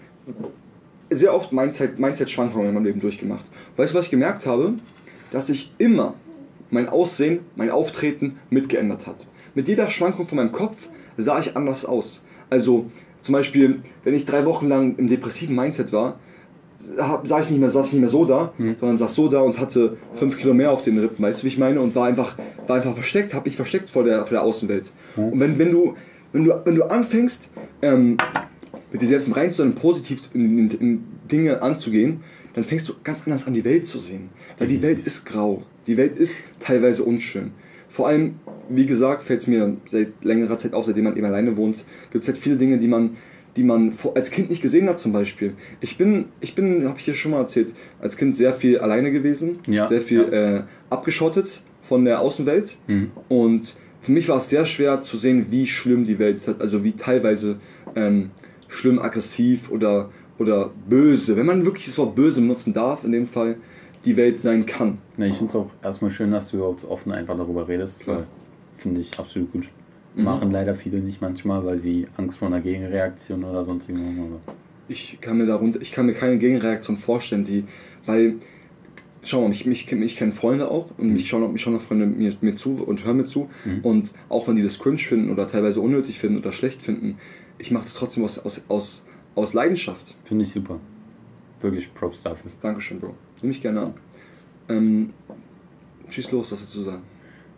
sehr oft Mindset-Schwankungen in meinem Leben durchgemacht. Weißt du, was ich gemerkt habe? Dass sich immer mein Aussehen, mein Auftreten mitgeändert hat. Mit jeder Schwankung von meinem Kopf sah ich anders aus. Also zum Beispiel, wenn ich 3 Wochen lang im depressiven Mindset war, saß ich nicht mehr so da, sondern saß so da und hatte 5 Kilo mehr auf den Rippen, weißt du, wie ich meine? Und war einfach versteckt, habe mich versteckt vor der Außenwelt. Und wenn du anfängst, mit dir selbst im Reinen zu sein, positiv Dinge anzugehen, dann fängst du ganz anders an, die Welt zu sehen. Weil die Welt ist grau. Die Welt ist teilweise unschön. Vor allem, wie gesagt, fällt es mir seit längerer Zeit auf, seitdem man eben alleine wohnt, gibt es halt viele Dinge, die man als Kind nicht gesehen hat zum Beispiel. Ich bin, habe ich hier schon mal erzählt, als Kind sehr viel alleine gewesen, sehr viel abgeschottet von der Außenwelt. Und für mich war es sehr schwer zu sehen, wie schlimm die Welt ist, also wie teilweise schlimm, aggressiv oder böse, wenn man wirklich das Wort böse benutzen darf, in dem Fall, die Welt sein kann. Ja, ich finde es auch erstmal schön, dass du überhaupt so offen einfach darüber redest, weil finde ich absolut gut. Machen leider viele nicht manchmal, weil sie Angst vor einer Gegenreaktion oder sonstiges haben. Ich kann mir keine Gegenreaktion vorstellen, weil, schau mal, mich kennen Freunde auch und mich schauen auch Freunde mir zu und hören mir zu und auch wenn die das cringe finden oder teilweise unnötig finden oder schlecht finden, ich mache das trotzdem aus Leidenschaft. Finde ich super. Wirklich Props dafür. Dankeschön, Bro. Nehme ich gerne an. Schieß los, was dazu sagen.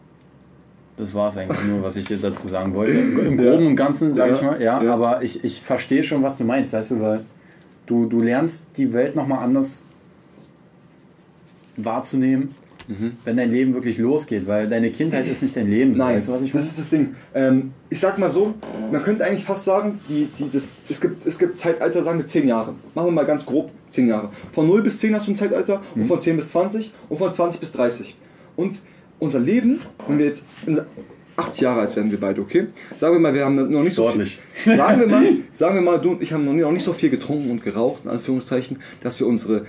Das war es eigentlich nur, was ich dir dazu sagen wollte. Im Groben und Ganzen, sag ich mal. Ja. Aber ich verstehe schon, was du meinst, weißt du, weil du lernst die Welt nochmal anders wahrzunehmen, wenn dein Leben wirklich losgeht, weil deine Kindheit ist nicht dein Leben. Nein, weißt du, was ich meine? Das ist das Ding. Ich sag mal so, man könnte eigentlich fast sagen, es gibt Zeitalter, sagen wir 10 Jahre. Machen wir mal ganz grob 10 Jahre. Von 0 bis 10 hast du ein Zeitalter und von 10 bis 20 und von 20 bis 30. Und unser Leben, wenn wir jetzt 80 Jahre alt werden wir beide, okay? Sagen wir mal, wir haben noch nicht so viel. Sagen wir mal, du und ich haben noch nicht so viel getrunken und geraucht, in Anführungszeichen, dass wir unsere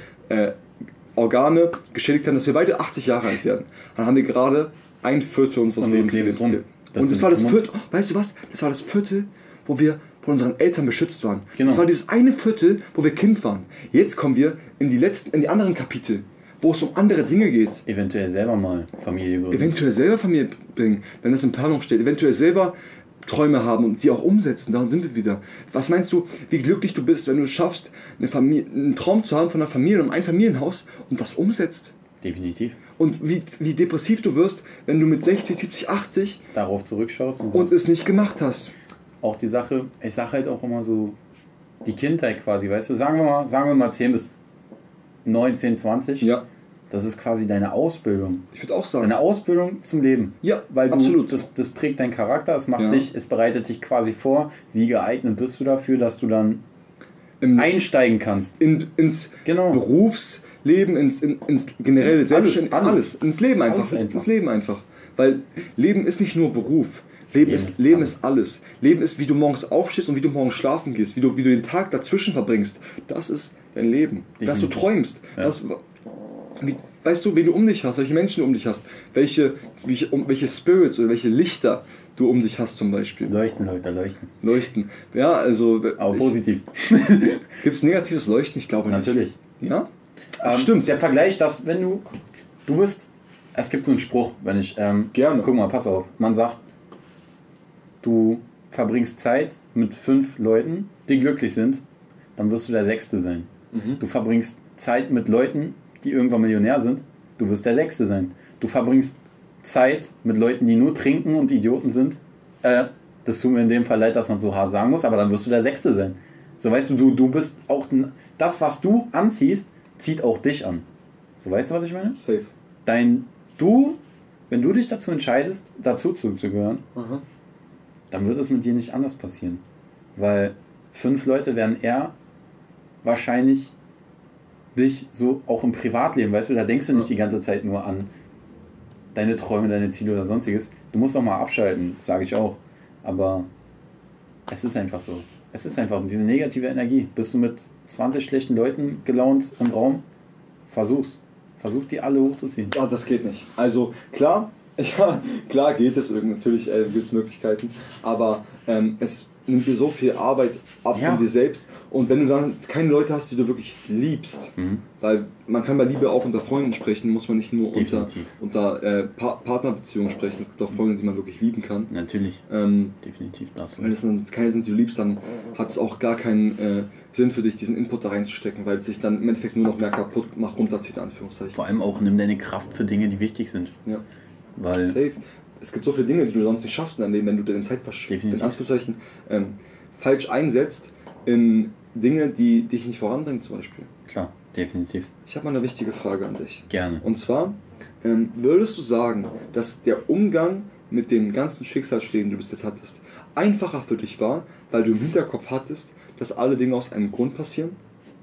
Organe geschädigt haben, dass wir beide 80 Jahre alt werden. Dann haben wir gerade ein Viertel unseres Lebens gelebt. Und das war das Viertel, weißt du was? Das war das Viertel, wo wir von unseren Eltern beschützt waren. Genau. Das war dieses eine Viertel, wo wir Kind waren. Jetzt kommen wir in die anderen Kapitel, wo es um andere Dinge geht. Eventuell selber mal Familie gründen. Eventuell selber Familie bringen, wenn das in Planung steht. Eventuell selber Träume haben und die auch umsetzen. Daran sind wir wieder. Was meinst du, wie glücklich du bist, wenn du es schaffst, einen Traum zu haben von einer Familie und ein Familienhaus und das umsetzt? Definitiv. Und wie depressiv du wirst, wenn du mit 60, 70, 80 darauf zurückschaust und es nicht gemacht hast. Auch die Sache, ich sage halt auch immer so, die Kindheit quasi, weißt du, sagen wir mal 10 bis 19, 20. Ja. Das ist quasi deine Ausbildung. Ich würde auch sagen. Deine Ausbildung zum Leben. Ja, weil absolut. Das prägt deinen Charakter, es macht dich, es bereitet dich quasi vor, wie geeignet bist du dafür, dass du dann einsteigen kannst. Ins Berufsleben, ins generelle Selbstständigkeit, alles. Ins Leben einfach. Ins Leben einfach. Weil Leben ist nicht nur Beruf. Leben ist alles. Leben ist, wie du morgens aufstehst und wie du morgens schlafen gehst, wie du den Tag dazwischen verbringst. Das ist dein Leben. Definitiv. Dass du träumst. Ja. Weißt du, wen du um dich hast, welche Menschen du um dich hast, welche Spirits oder welche Lichter du um dich hast zum Beispiel. Leuchten. Ja, also... Aber positiv. Gibt es negatives Leuchten? Ich glaube nicht. Natürlich. Ja? Stimmt. Der Vergleich, dass wenn du bist... Es gibt so einen Spruch, wenn ich... Gerne. Guck mal, pass auf. Man sagt, du verbringst Zeit mit 5 Leuten, die glücklich sind, dann wirst du der 6. sein. Du verbringst Zeit mit Leuten, die irgendwann Millionär sind, du wirst der 6. sein. Du verbringst Zeit mit Leuten, die nur trinken und Idioten sind. Das tut mir in dem Fall leid, dass man so hart sagen muss, aber dann wirst du der 6. sein. So, weißt du bist auch... Das, was du anziehst, zieht auch dich an. So, weißt du, was ich meine? Safe. Wenn du dich dazu entscheidest, dazu zu gehören, dann wird es mit dir nicht anders passieren. Weil 5 Leute werden eher wahrscheinlich dich so auch im Privatleben, weißt du, da denkst du nicht die ganze Zeit nur an deine Träume, deine Ziele oder sonstiges. Du musst auch mal abschalten, sage ich auch. Aber es ist einfach so. Es ist einfach so. Diese negative Energie. Bist du mit 20 schlechten Leuten gelaunt im Raum? Versuch die alle hochzuziehen. Ja, das geht nicht. Also klar geht es. Natürlich gibt es Möglichkeiten. Aber es nimmt dir so viel Arbeit ab von dir selbst. Und wenn du dann keine Leute hast, die du wirklich liebst, weil man kann bei Liebe auch unter Freunden sprechen, muss man nicht nur unter Partnerbeziehungen sprechen. Es gibt auch Freunde, die man wirklich lieben kann. Natürlich. Definitiv das. Wenn es dann keine sind, die du liebst, dann hat es auch gar keinen Sinn für dich, diesen Input da reinzustecken, weil es sich dann im Endeffekt nur noch mehr kaputt macht, runterzieht, in Anführungszeichen. Vor allem auch, nimm deine Kraft für Dinge, die wichtig sind. Ja. Weil safe. Es gibt so viele Dinge, die du sonst nicht schaffst in deinem Leben, wenn du deine Zeit in Anführungszeichen falsch einsetzt in Dinge, die dich nicht voranbringen zum Beispiel. Klar, definitiv. Ich habe mal eine wichtige Frage an dich. Gerne. Und zwar, würdest du sagen, dass der Umgang mit den ganzen Schicksalsschlägen, die du bis jetzt hattest, einfacher für dich war, weil du im Hinterkopf hattest, dass alle Dinge aus einem Grund passieren?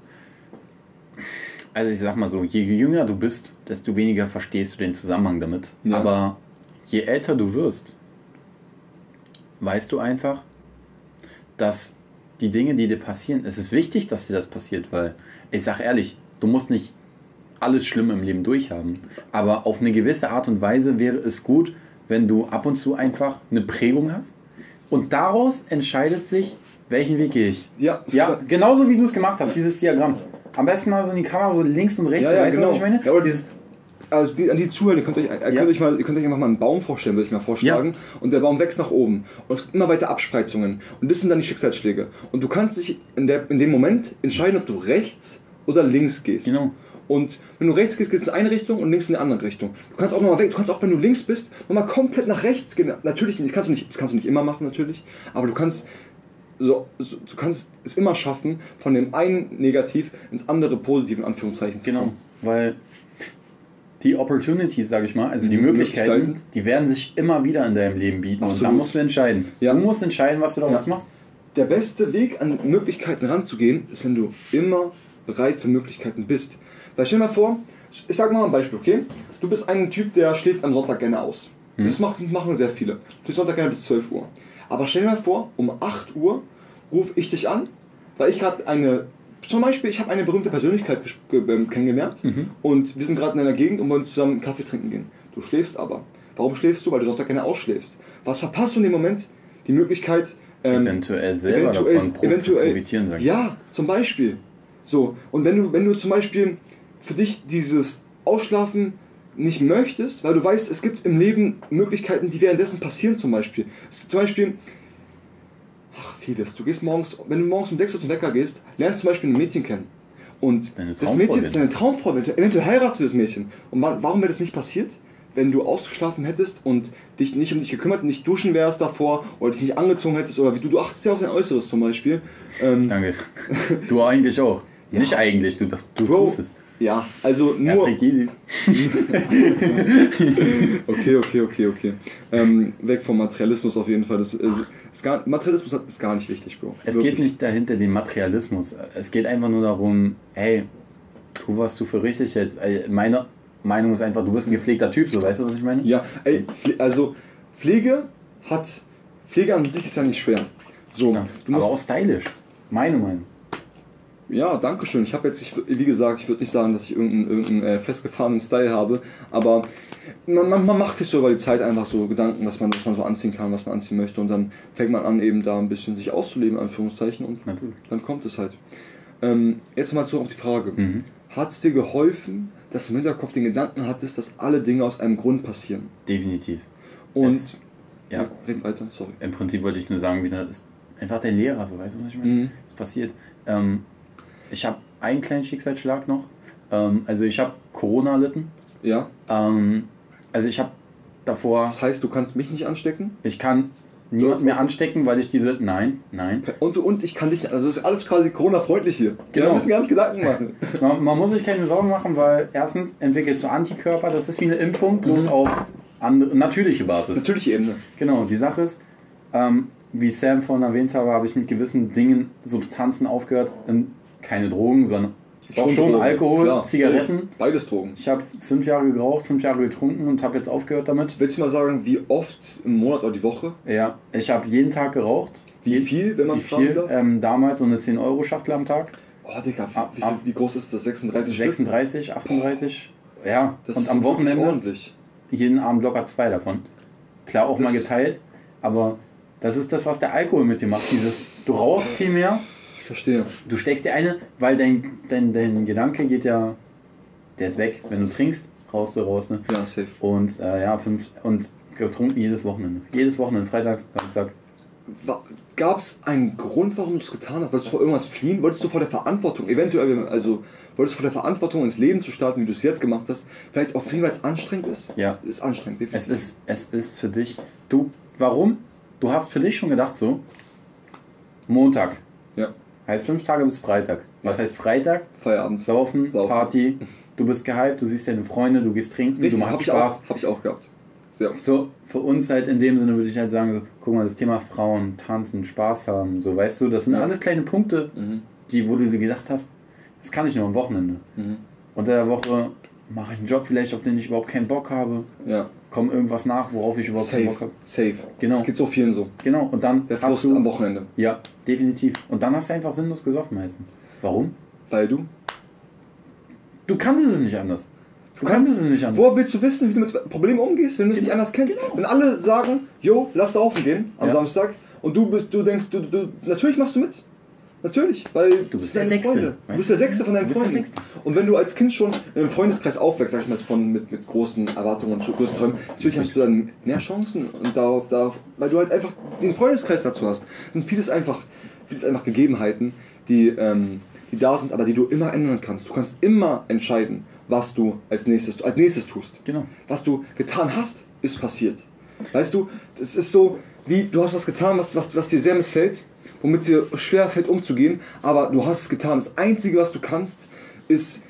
Also ich sag mal so, je jünger du bist, desto weniger verstehst du den Zusammenhang damit. Ja. Aber je älter du wirst, weißt du einfach, dass die Dinge, die dir passieren, es ist wichtig, dass dir das passiert, weil, ich sag ehrlich, du musst nicht alles Schlimme im Leben durchhaben, aber auf eine gewisse Art und Weise wäre es gut, wenn du ab und zu einfach eine Prägung hast und daraus entscheidet sich, welchen Weg gehe ich. Ja, genauso wie du es gemacht hast, dieses Diagramm. Am besten mal so in die Kamera, so links und rechts, weißt du, was ich meine? Ja, also an die Zuhörer, ihr könnt euch einfach mal einen Baum vorstellen, würde ich mal vorschlagen. Ja. Und der Baum wächst nach oben. Und es gibt immer weiter Abspreizungen. Und das sind dann die Schicksalsschläge. Und du kannst dich in dem Moment entscheiden, ob du rechts oder links gehst. Genau. Und wenn du rechts gehst, geht es in eine Richtung und links in eine andere Richtung. Du kannst auch nochmal weg, du kannst auch, wenn du links bist, nochmal komplett nach rechts gehen. Natürlich, das kannst du nicht immer machen, natürlich. Aber du kannst du kannst es immer schaffen, von dem einen Negativ ins andere Positiv in Anführungszeichen zu kommen. Genau, weil die Opportunities, sage ich mal, also die Möglichkeiten, die werden sich immer wieder in deinem Leben bieten. Absolut. Und da musst du entscheiden. Ja. Du musst entscheiden, was du daraus machst. Der beste Weg, an Möglichkeiten ranzugehen, ist, wenn du immer bereit für Möglichkeiten bist. Weil stell dir mal vor, ich sag mal ein Beispiel, okay? Du bist ein Typ, der schläft am Sonntag gerne aus. Das machen sehr viele. Du schläfst Sonntag gerne bis 12 Uhr. Aber stell dir mal vor, um 8 Uhr rufe ich dich an, weil ich gerade zum Beispiel, ich habe eine berühmte Persönlichkeit kennengelernt und wir sind gerade in einer Gegend und wollen zusammen einen Kaffee trinken gehen. Du schläfst aber. Warum schläfst du? Weil du Sonntag gerne ausschläfst. Was verpasst du in dem Moment? Die Möglichkeit, eventuell selber davon profitieren. Ja, zum Beispiel. So, und wenn du zum Beispiel für dich dieses Ausschlafen nicht möchtest, weil du weißt, es gibt im Leben Möglichkeiten, die währenddessen passieren zum Beispiel. Es gibt zum Beispiel, vieles. Wenn du morgens um 6 Uhr zum Wecker gehst, lernst zum Beispiel ein Mädchen kennen. Und das Mädchen ist eine Traumfrau, eventuell heiratest du das Mädchen. Und warum wäre das nicht passiert? Wenn du ausgeschlafen hättest und dich nicht um dich gekümmert, nicht duschen wärst davor oder dich nicht angezogen hättest oder wie du achtest ja auf dein Äußeres zum Beispiel. Danke. Du eigentlich auch. Ja. Nicht eigentlich, du tust es. Ja, also nur... Er trinkt Yeezys. Okay. Weg vom Materialismus auf jeden Fall. Materialismus ist gar nicht wichtig, Bro. Es geht nicht dahinter den Materialismus. Es geht einfach nur darum, hey, tu, was du für richtig hältst. Meine Meinung ist einfach, du bist ein gepflegter Typ, so, weißt du, was ich meine? Ja, also Pflege an sich ist ja nicht schwer. So, ja, aber auch stylisch. Meine Meinung. Ja, danke schön. Ich habe jetzt, wie gesagt, ich würde nicht sagen, dass ich irgendeinen festgefahrenen Style habe, aber man macht sich so über die Zeit einfach so Gedanken, was man so anziehen kann, was man anziehen möchte und dann fängt man an, eben da ein bisschen sich auszuleben, in Anführungszeichen, und dann kommt es halt. Jetzt mal zurück auf die Frage. Hat es dir geholfen, dass du im Hinterkopf den Gedanken hattest, dass alle Dinge aus einem Grund passieren? Definitiv. Und red weiter, sorry. Im Prinzip wollte ich nur sagen, wieder ist einfach dein Lehrer, so, weißt du, was ich meine? Es passiert. Ich habe einen kleinen Schicksalsschlag noch. Also ich habe Corona erlitten. Ja. Also ich habe davor... Das heißt, du kannst mich nicht anstecken? Ich kann niemanden mehr anstecken, weil ich diese... Nein. Und ich kann dich nicht... Also es ist alles quasi Corona-freundlich hier. Genau. Wir müssen gar nicht Gedanken machen. Man muss sich keine Sorgen machen, weil erstens entwickelst du Antikörper. Das ist wie eine Impfung, bloß auf natürliche Basis. Natürliche Ebene. Genau, die Sache ist... wie Sam vorhin erwähnt habe ich mit gewissen Dingen, Substanzen aufgehört. Keine Drogen, sondern schon Alkohol, klar, Zigaretten. So, beides Drogen. Ich habe 5 Jahre geraucht, 5 Jahre getrunken und habe jetzt aufgehört damit. Willst du mal sagen, wie oft im Monat oder die Woche? Ja, ich habe jeden Tag geraucht. Wie viel, wenn man fragen darf? Damals so eine 10-Euro-Schachtel am Tag. Oh, Digga, wie groß ist das? 36 36, 38. Ja, das und ist am Wochenende ordentlich. Jeden Abend locker 2 davon. Klar auch mal geteilt, aber das ist das, was der Alkohol mit dir macht. Du rauchst viel mehr. Verstehe. Du steckst dir eine, weil dein Gedanke geht ja, der ist weg. Wenn du trinkst, rauchst du raus. Ne? Ja, safe. Und und getrunken jedes Wochenende. Jedes Wochenende, Freitag, Samstag. Gab es einen Grund, warum du es getan hast? Wolltest du vor irgendwas fliehen? Wolltest du vor der Verantwortung, wolltest du vor der Verantwortung ins Leben zu starten, wie du es jetzt gemacht hast, vielleicht auch fliehen, weil es anstrengend ist? Ja. Es ist anstrengend, definitiv. Es ist für dich, warum? Du hast für dich schon gedacht so, Montag. Ja. Heißt 5 Tage bis Freitag. Was heißt Freitag? Feierabend. Saufen, Party. Du bist gehypt, du siehst deine Freunde, du gehst trinken, Richtig, du machst Spaß. Habe ich auch gehabt. Sehr. Für uns halt in dem Sinne würde ich halt sagen, so, guck mal, das Thema Frauen, Tanzen, Spaß haben, so, weißt du, das sind alles kleine Punkte, wo du dir gedacht hast, das kann ich nur am Wochenende. Unter der Woche mache ich einen Job vielleicht, auf den ich überhaupt keinen Bock habe. Ja. Kommt irgendwas nach, worauf ich überhaupt keinen Bock habe. Safe. Genau. Das geht so vielen so. Genau. Und dann der Frust am Wochenende. Ja, definitiv. Und dann hast du einfach sinnlos gesoffen meistens. Warum? Weil du kanntest es nicht anders. Du kanntest es nicht anders. Woher willst du wissen, wie du mit Problemen umgehst, wenn du es nicht anders kennst? Wenn alle sagen, jo, lass saufen gehen am Samstag und du denkst, natürlich machst du mit. Natürlich, weil du bist der Sechste. Freunde. Du bist der Sechste von deinen Freunden. Und wenn du als Kind schon in einem Freundeskreis aufwächst, sag ich mal, mit großen Erwartungen und großen Träumen, natürlich hast du dann mehr Chancen und darauf, weil du halt einfach den Freundeskreis dazu hast. Es sind vieles einfach Gegebenheiten, die da sind, aber die du immer ändern kannst. Du kannst immer entscheiden, was du als nächstes tust. Genau. Was du getan hast, ist passiert. Weißt du, es ist so, wie du hast was getan, was dir sehr missfällt, womit es dir schwer fällt umzugehen, aber du hast es getan. Das Einzige, was du kannst, ist,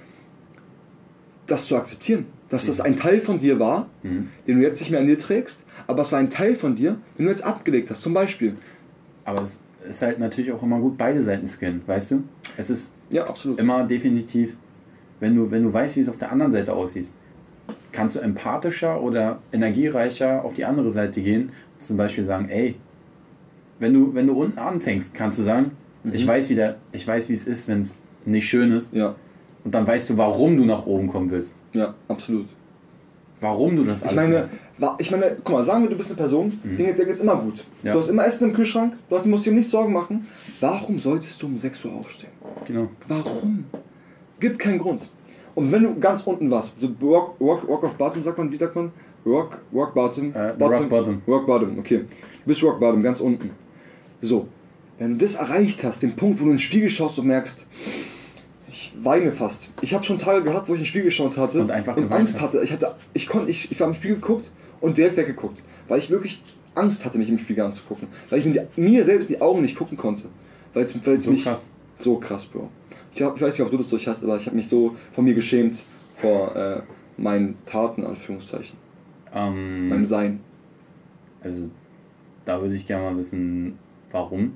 das zu akzeptieren. Dass das ein Teil von dir war, den du jetzt nicht mehr an dir trägst, aber es war ein Teil von dir, den du jetzt abgelegt hast, zum Beispiel. Aber es ist halt natürlich auch immer gut, beide Seiten zu kennen, weißt du? Es ist absolut. Immer definitiv, wenn du weißt, wie es auf der anderen Seite aussieht, kannst du empathischer oder energiereicher auf die andere Seite gehen. Zum Beispiel sagen, ey, wenn du unten anfängst, kannst du sagen, ich weiß, wie es ist, wenn es nicht schön ist. Ja. Und dann weißt du, warum du nach oben kommen willst. Ja, absolut. Warum du das alles machst. Ich meine, guck mal, sagen wir, du bist eine Person, der geht's immer gut. Ja. Du hast immer Essen im Kühlschrank, musst dir nicht Sorgen machen. Warum solltest du um 6 Uhr aufstehen? Genau. Warum? Gibt keinen Grund. Und wenn du ganz unten warst, so Rock of Bottom, wie sagt man? Rock Bottom? Rock Bottom. Rock Bottom, okay. Du bist Rock Bottom, ganz unten. So, wenn du das erreicht hast, den Punkt, wo du in den Spiegel schaust und merkst, ich weine fast. Ich habe schon Tage gehabt, wo ich in den Spiegel geschaut hatte und Angst hatte. Ich war im Spiegel geguckt und direkt weggeguckt, weil ich wirklich Angst hatte, mich im Spiegel anzugucken. Weil ich mir selbst in die Augen nicht gucken konnte. Weil es mich krass. So krass, Bro. Ich weiß nicht, ob du das durch hast, aber ich habe mich so von mir geschämt vor meinen Taten, Anführungszeichen. Meinem Sein. Also, da würde ich gerne mal wissen, warum.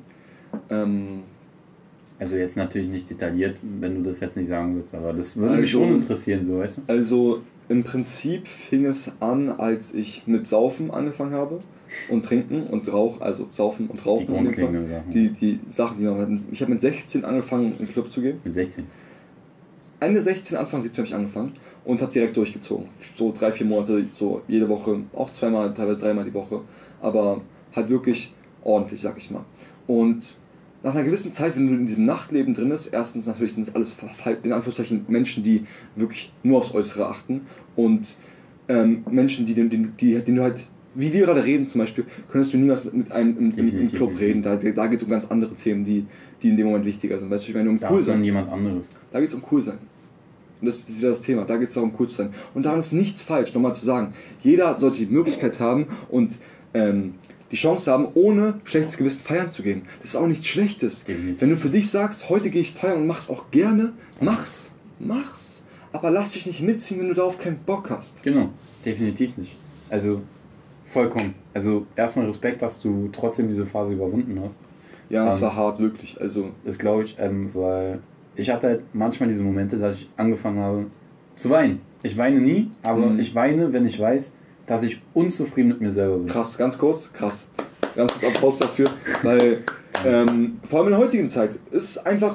Also jetzt natürlich nicht detailliert, wenn du das jetzt nicht sagen willst, aber das würde mich schon interessieren, so, weißt du? Also im Prinzip fing es an, als ich mit Saufen angefangen habe und Trinken und Saufen und Rauchen. Die grundlegenden Sachen. Die Sachen, die man hat. Ich habe mit 16 angefangen, in den Club zu gehen. Mit 16? Ende 16, Anfang 17 habe ich angefangen und habe direkt durchgezogen. So 3-4 Monate, so jede Woche, auch 2-mal, teilweise 3-mal die Woche, aber halt wirklich ordentlich, sag ich mal. Und nach einer gewissen Zeit, wenn du in diesem Nachtleben drin bist, erstens natürlich sind es alles in Anführungszeichen Menschen, die wirklich nur aufs Äußere achten und Menschen, die du halt, wie wir gerade reden zum Beispiel, könntest du niemals mit einem im Club reden. Da geht es um ganz andere Themen, die in dem Moment wichtiger sind. Weißt du, ich meine, cool sein. Jemand anderes. Da geht es um cool sein. Und das ist wieder das Thema. Da geht es darum, cool zu sein. Und daran ist nichts falsch, nochmal zu sagen. Jeder sollte die Möglichkeit haben und die Chance haben, ohne schlechtes Gewissen feiern zu gehen. Das ist auch nichts Schlechtes. Definitiv. Wenn du für dich sagst, heute gehe ich feiern und mach's auch gerne, mach's. Aber lass dich nicht mitziehen, wenn du darauf keinen Bock hast. Genau, definitiv nicht. Also, vollkommen. Also, erstmal Respekt, dass du trotzdem diese Phase überwunden hast. Ja, es war hart, wirklich. Also, das glaube ich, weil ich hatte halt manchmal diese Momente, dass ich angefangen habe zu weinen. Ich weine nie, aber ich weine, wenn ich weiß, dass ich unzufrieden mit mir selber bin. Krass. Ganz kurz Applaus dafür, weil vor allem in der heutigen Zeit ist einfach,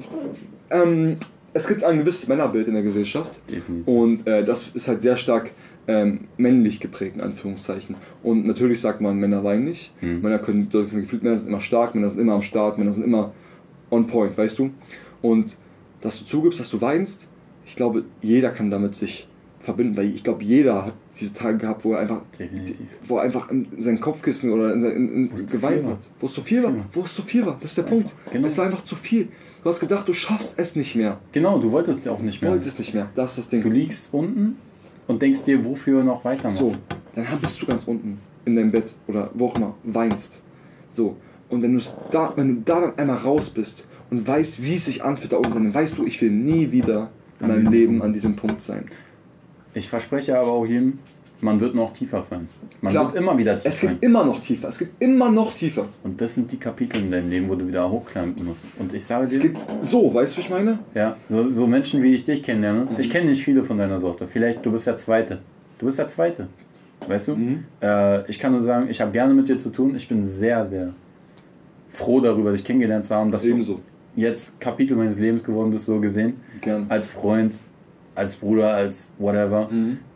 es gibt ein gewisses Männerbild in der Gesellschaft. Definitiv. Und das ist halt sehr stark männlich geprägt, in Anführungszeichen. Und natürlich sagt man, Männer weinen nicht. Männer können gefühlt, Männer sind immer stark, Männer sind immer am Start, Männer sind immer on point, weißt du? Und dass du zugibst, dass du weinst, ich glaube, jeder kann damit sich verbinden, weil ich glaube, jeder hat diese Tage gehabt, wo er einfach in sein Kopfkissen oder in geweint hat. Wo es zu viel war. Das ist der Punkt. Genau. Es war einfach zu viel. Du hast gedacht, du schaffst es nicht mehr. Genau, du wolltest auch nicht mehr. Das ist das Ding. Du liegst unten und denkst dir, wofür noch weitermachen. So, dann bist du ganz unten in deinem Bett oder wo auch immer, weinst. So, und wenn du da dann einmal raus bist und weiß, wie es sich anfühlt, da oben zu sein, weißt du, ich will nie wieder in meinem Leben an diesem Punkt sein. Ich verspreche aber auch jedem, man wird noch tiefer fallen. Man wird immer wieder tiefer fallen. Es geht immer noch tiefer. Es geht immer noch tiefer. Und das sind die Kapitel in deinem Leben, wo du wieder hochklimmen musst. Und ich sage dir... Es geht so, weißt du, was ich meine? Ja, so Menschen, wie ich dich kennenlerne. Ich kenne nicht viele von deiner Sorte. Vielleicht, du bist der Zweite. Du bist der Zweite. Weißt du? Ich kann nur sagen, ich habe gerne mit dir zu tun. Ich bin sehr, sehr froh darüber, dich kennengelernt zu haben, dass du jetzt Kapitel meines Lebens geworden bist, so gesehen. Gern. Als Freund, als Bruder, als whatever.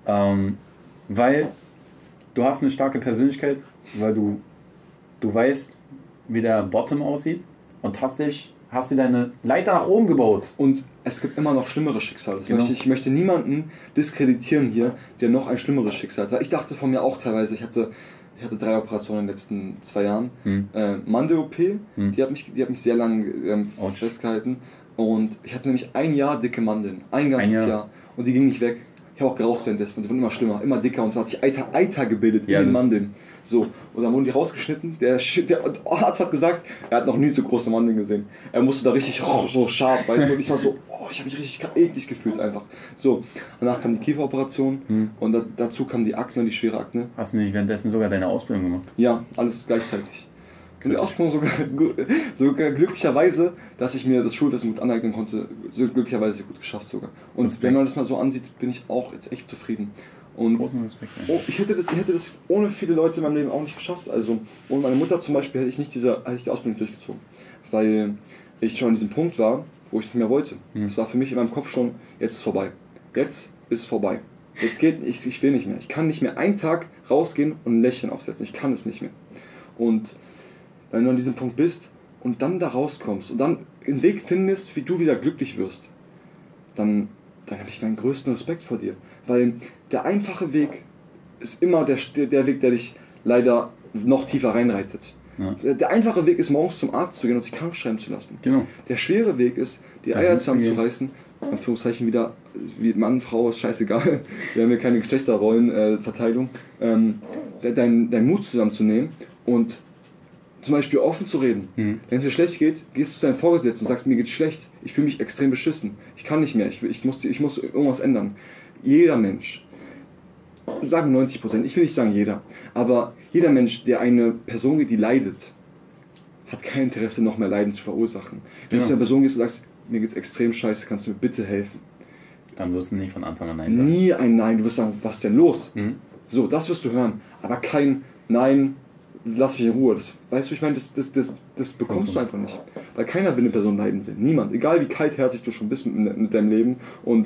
Weil du hast eine starke Persönlichkeit, weil du weißt, wie der Bottom aussieht und hast dir deine Leiter nach oben gebaut. Und es gibt immer noch schlimmere Schicksale. Ich möchte niemanden diskreditieren hier, der noch ein schlimmeres Schicksal hat. Weil ich dachte von mir auch teilweise, ich hatte 3 Operationen in den letzten 2 Jahren. Mandel-OP, die hat mich sehr lange festgehalten. Und ich hatte nämlich 1 Jahr dicke Mandeln. Ein ganzes Jahr. Und die ging nicht weg. Ich habe auch geraucht währenddessen und die wurden immer schlimmer, immer dicker und da hat sich Eiter gebildet in den Mandeln. So, und dann wurden die rausgeschnitten. Der Arzt hat gesagt, er hat noch nie so große Mandeln gesehen. Er musste da richtig so scharf, weißt du, und ich war so, ich habe mich richtig eklig gefühlt einfach. So, danach kam die Kieferoperation und dazu kam die Akne, die schwere Akne. Hast du nicht währenddessen sogar deine Ausbildung gemacht? Ja, alles gleichzeitig. Und die Ausbildung sogar glücklicherweise, dass ich mir das Schulwissen gut aneignen konnte, glücklicherweise gut geschafft sogar. Und Respekt. Wenn man das mal so ansieht, bin ich auch jetzt echt zufrieden. Und großen Respekt. Ich hätte das ohne viele Leute in meinem Leben auch nicht geschafft. Also ohne meine Mutter zum Beispiel hätte ich die Ausbildung durchgezogen. Weil ich schon an diesem Punkt war, wo ich nicht mehr wollte. Es war für mich in meinem Kopf schon, jetzt ist vorbei. Jetzt ist vorbei. Jetzt geht ich will nicht mehr. Ich kann nicht mehr einen Tag rausgehen und ein Lächeln aufsetzen. Ich kann es nicht mehr. Und wenn du an diesem Punkt bist und dann da rauskommst und dann einen Weg findest, wie du wieder glücklich wirst, dann habe ich meinen größten Respekt vor dir. Weil der einfache Weg ist immer der Weg, der dich leider noch tiefer reinreitet. Ja. Der einfache Weg ist, morgens zum Arzt zu gehen und sich krank schreiben zu lassen. Genau. Der schwere Weg ist, die Eier zusammenzureißen, Anführungszeichen wieder, wie Mann, Frau, ist scheißegal, wir haben hier keine Geschlechterrollenverteilung, deinen Mut zusammenzunehmen und zum Beispiel offen zu reden. Wenn es dir schlecht geht, gehst du zu deinem Vorgesetzten und sagst, mir geht's schlecht, ich fühle mich extrem beschissen, ich kann nicht mehr, ich muss irgendwas ändern. Jeder Mensch, sagen 90%, ich will nicht sagen jeder, aber jeder Mensch, der eine Person geht, die leidet, hat kein Interesse, noch mehr Leiden zu verursachen. Wenn du zu einer Person gehst und sagst, mir geht's extrem scheiße, kannst du mir bitte helfen? Dann wirst du nicht von Anfang an Nein sagen. Nie ein Nein, du wirst sagen, was denn los? So, das wirst du hören, aber kein Nein, lass mich in Ruhe. Weißt du, ich meine, das bekommst du einfach nicht. Weil keiner will eine Person leiden sehen. Niemand. Egal wie kaltherzig du schon bist mit deinem Leben und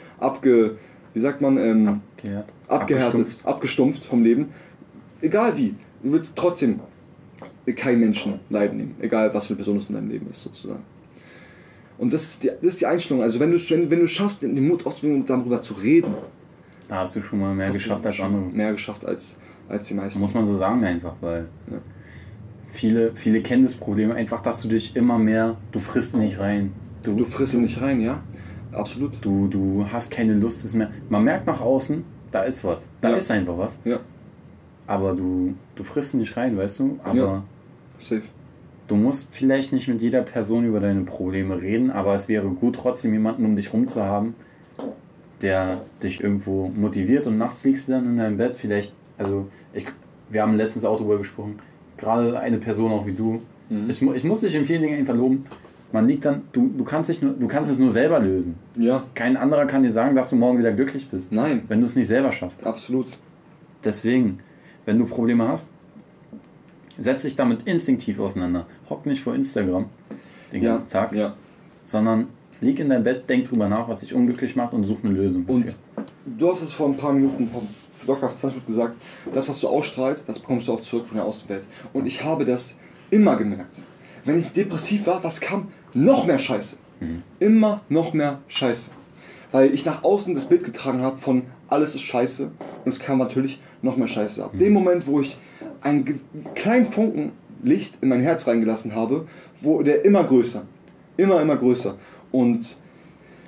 abgestumpft vom Leben. Egal wie. Du willst trotzdem keinen Menschen leiden nehmen. Egal was für eine Person es in deinem Leben ist, sozusagen. Und das ist die Einstellung. Also wenn du schaffst, den Mut aufzubringen und darüber zu reden, da hast du schon mal mehr geschafft als andere. Mehr geschafft als die meisten. Muss man so sagen einfach, weil viele kennen das Problem einfach, dass du dich immer mehr, du frisst nicht rein. Du frisst nicht rein, ja. Absolut. Du hast keine Lust mehr. Man merkt nach außen, da ist was. Da ist einfach was. Ja. Aber du frisst nicht rein, weißt du? Aber safe. Du musst vielleicht nicht mit jeder Person über deine Probleme reden, aber es wäre gut, trotzdem jemanden um dich rum zu haben, der dich irgendwo motiviert und nachts liegst du dann in deinem Bett, vielleicht, wir haben letztens auch darüber gesprochen, gerade eine Person auch wie du, ich muss dich in vielen Dingen einfach loben, man liegt dann, du kannst es nur selber lösen. Ja. Kein anderer kann dir sagen, dass du morgen wieder glücklich bist. Nein. Wenn du es nicht selber schaffst. Absolut. Deswegen, wenn du Probleme hast, setz dich damit instinktiv auseinander. Hock nicht vor Instagram den ganzen Tag, sondern lieg in deinem Bett, denk drüber nach, was dich unglücklich macht und such eine Lösung dafür. Und du hast es vor ein paar Minuten, locker auf 20 Minuten gesagt, das, was du ausstrahlst, das bekommst du auch zurück von der Außenwelt. Und ich habe das immer gemerkt. Wenn ich depressiv war, was kam? Noch mehr Scheiße. Immer noch mehr Scheiße. Weil ich nach außen das Bild getragen habe von alles ist Scheiße und es kam natürlich noch mehr Scheiße. Ab dem Moment, wo ich einen kleinen Funken Licht in mein Herz reingelassen habe, wurde der immer größer. Immer größer. Und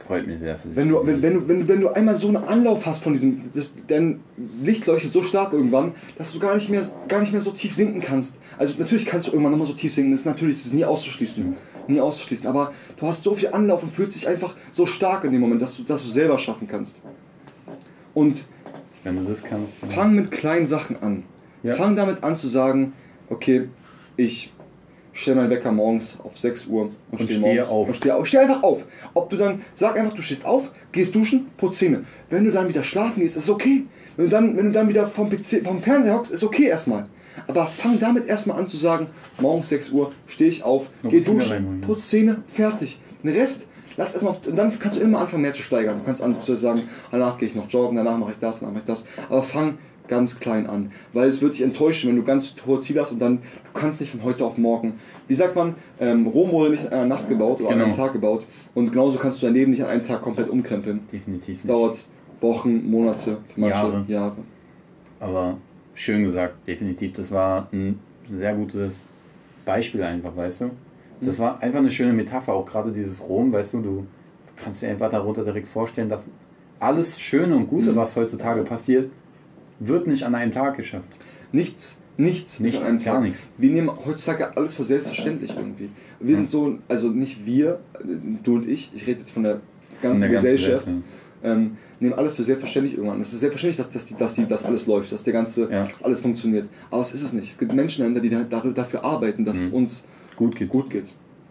Freut mich sehr für dich. Wenn du einmal so einen Anlauf hast von diesem, dein Licht leuchtet so stark irgendwann, dass du gar nicht mehr so tief sinken kannst. Also natürlich kannst du irgendwann nochmal so tief sinken, das ist nie auszuschließen. Nie auszuschließen. Aber du hast so viel Anlauf und fühlst dich einfach so stark in dem Moment, dass du selber schaffen kannst. Und wenn du das kannst, fang mit kleinen Sachen an. Ja. Fang damit an zu sagen, okay, ich stell meinen Wecker morgens auf 6 Uhr und stehe auf. Und steh einfach auf. Sag einfach, du stehst auf, gehst duschen, putz Zähne. Wenn du dann wieder schlafen gehst, ist es okay. Wenn du dann wieder vom Fernseher hockst, ist okay erstmal. Aber fang damit erstmal an zu sagen, morgens 6 Uhr stehe ich auf, geh duschen, putz Zähne, fertig. Den Rest, lass erstmal, und dann kannst du immer anfangen mehr zu steigern. Du kannst anfangen zu sagen, danach gehe ich noch joggen, danach mache ich das, danach mache ich das. Aber fang ganz klein an, weil es wird dich enttäuschen, wenn du ganz hohe Ziele hast und dann, du kannst nicht von heute auf morgen. Wie sagt man, Rom wurde nicht in einer Nacht gebaut oder an einem Tag gebaut und genauso kannst du dein Leben nicht an einem Tag komplett umkrempeln. Definitiv. Es dauert Wochen, Monate, für manche Jahre. Aber schön gesagt, definitiv. Das war ein sehr gutes Beispiel einfach, weißt du. Das war einfach eine schöne Metapher, auch gerade dieses Rom, weißt du, du kannst dir einfach darunter direkt vorstellen, dass alles Schöne und Gute, was heutzutage passiert, wird nicht an einem Tag geschafft. Nichts ist an einem Tag. Gar nichts. Wir nehmen heutzutage alles für selbstverständlich irgendwie. Wir sind so, also nicht wir, du und ich rede jetzt von der ganzen Gesellschaft, nehmen alles für selbstverständlich irgendwann. Es ist selbstverständlich, dass alles läuft, dass alles funktioniert. Aber es ist es nicht. Es gibt Menschen, die dafür arbeiten, dass es uns gut geht.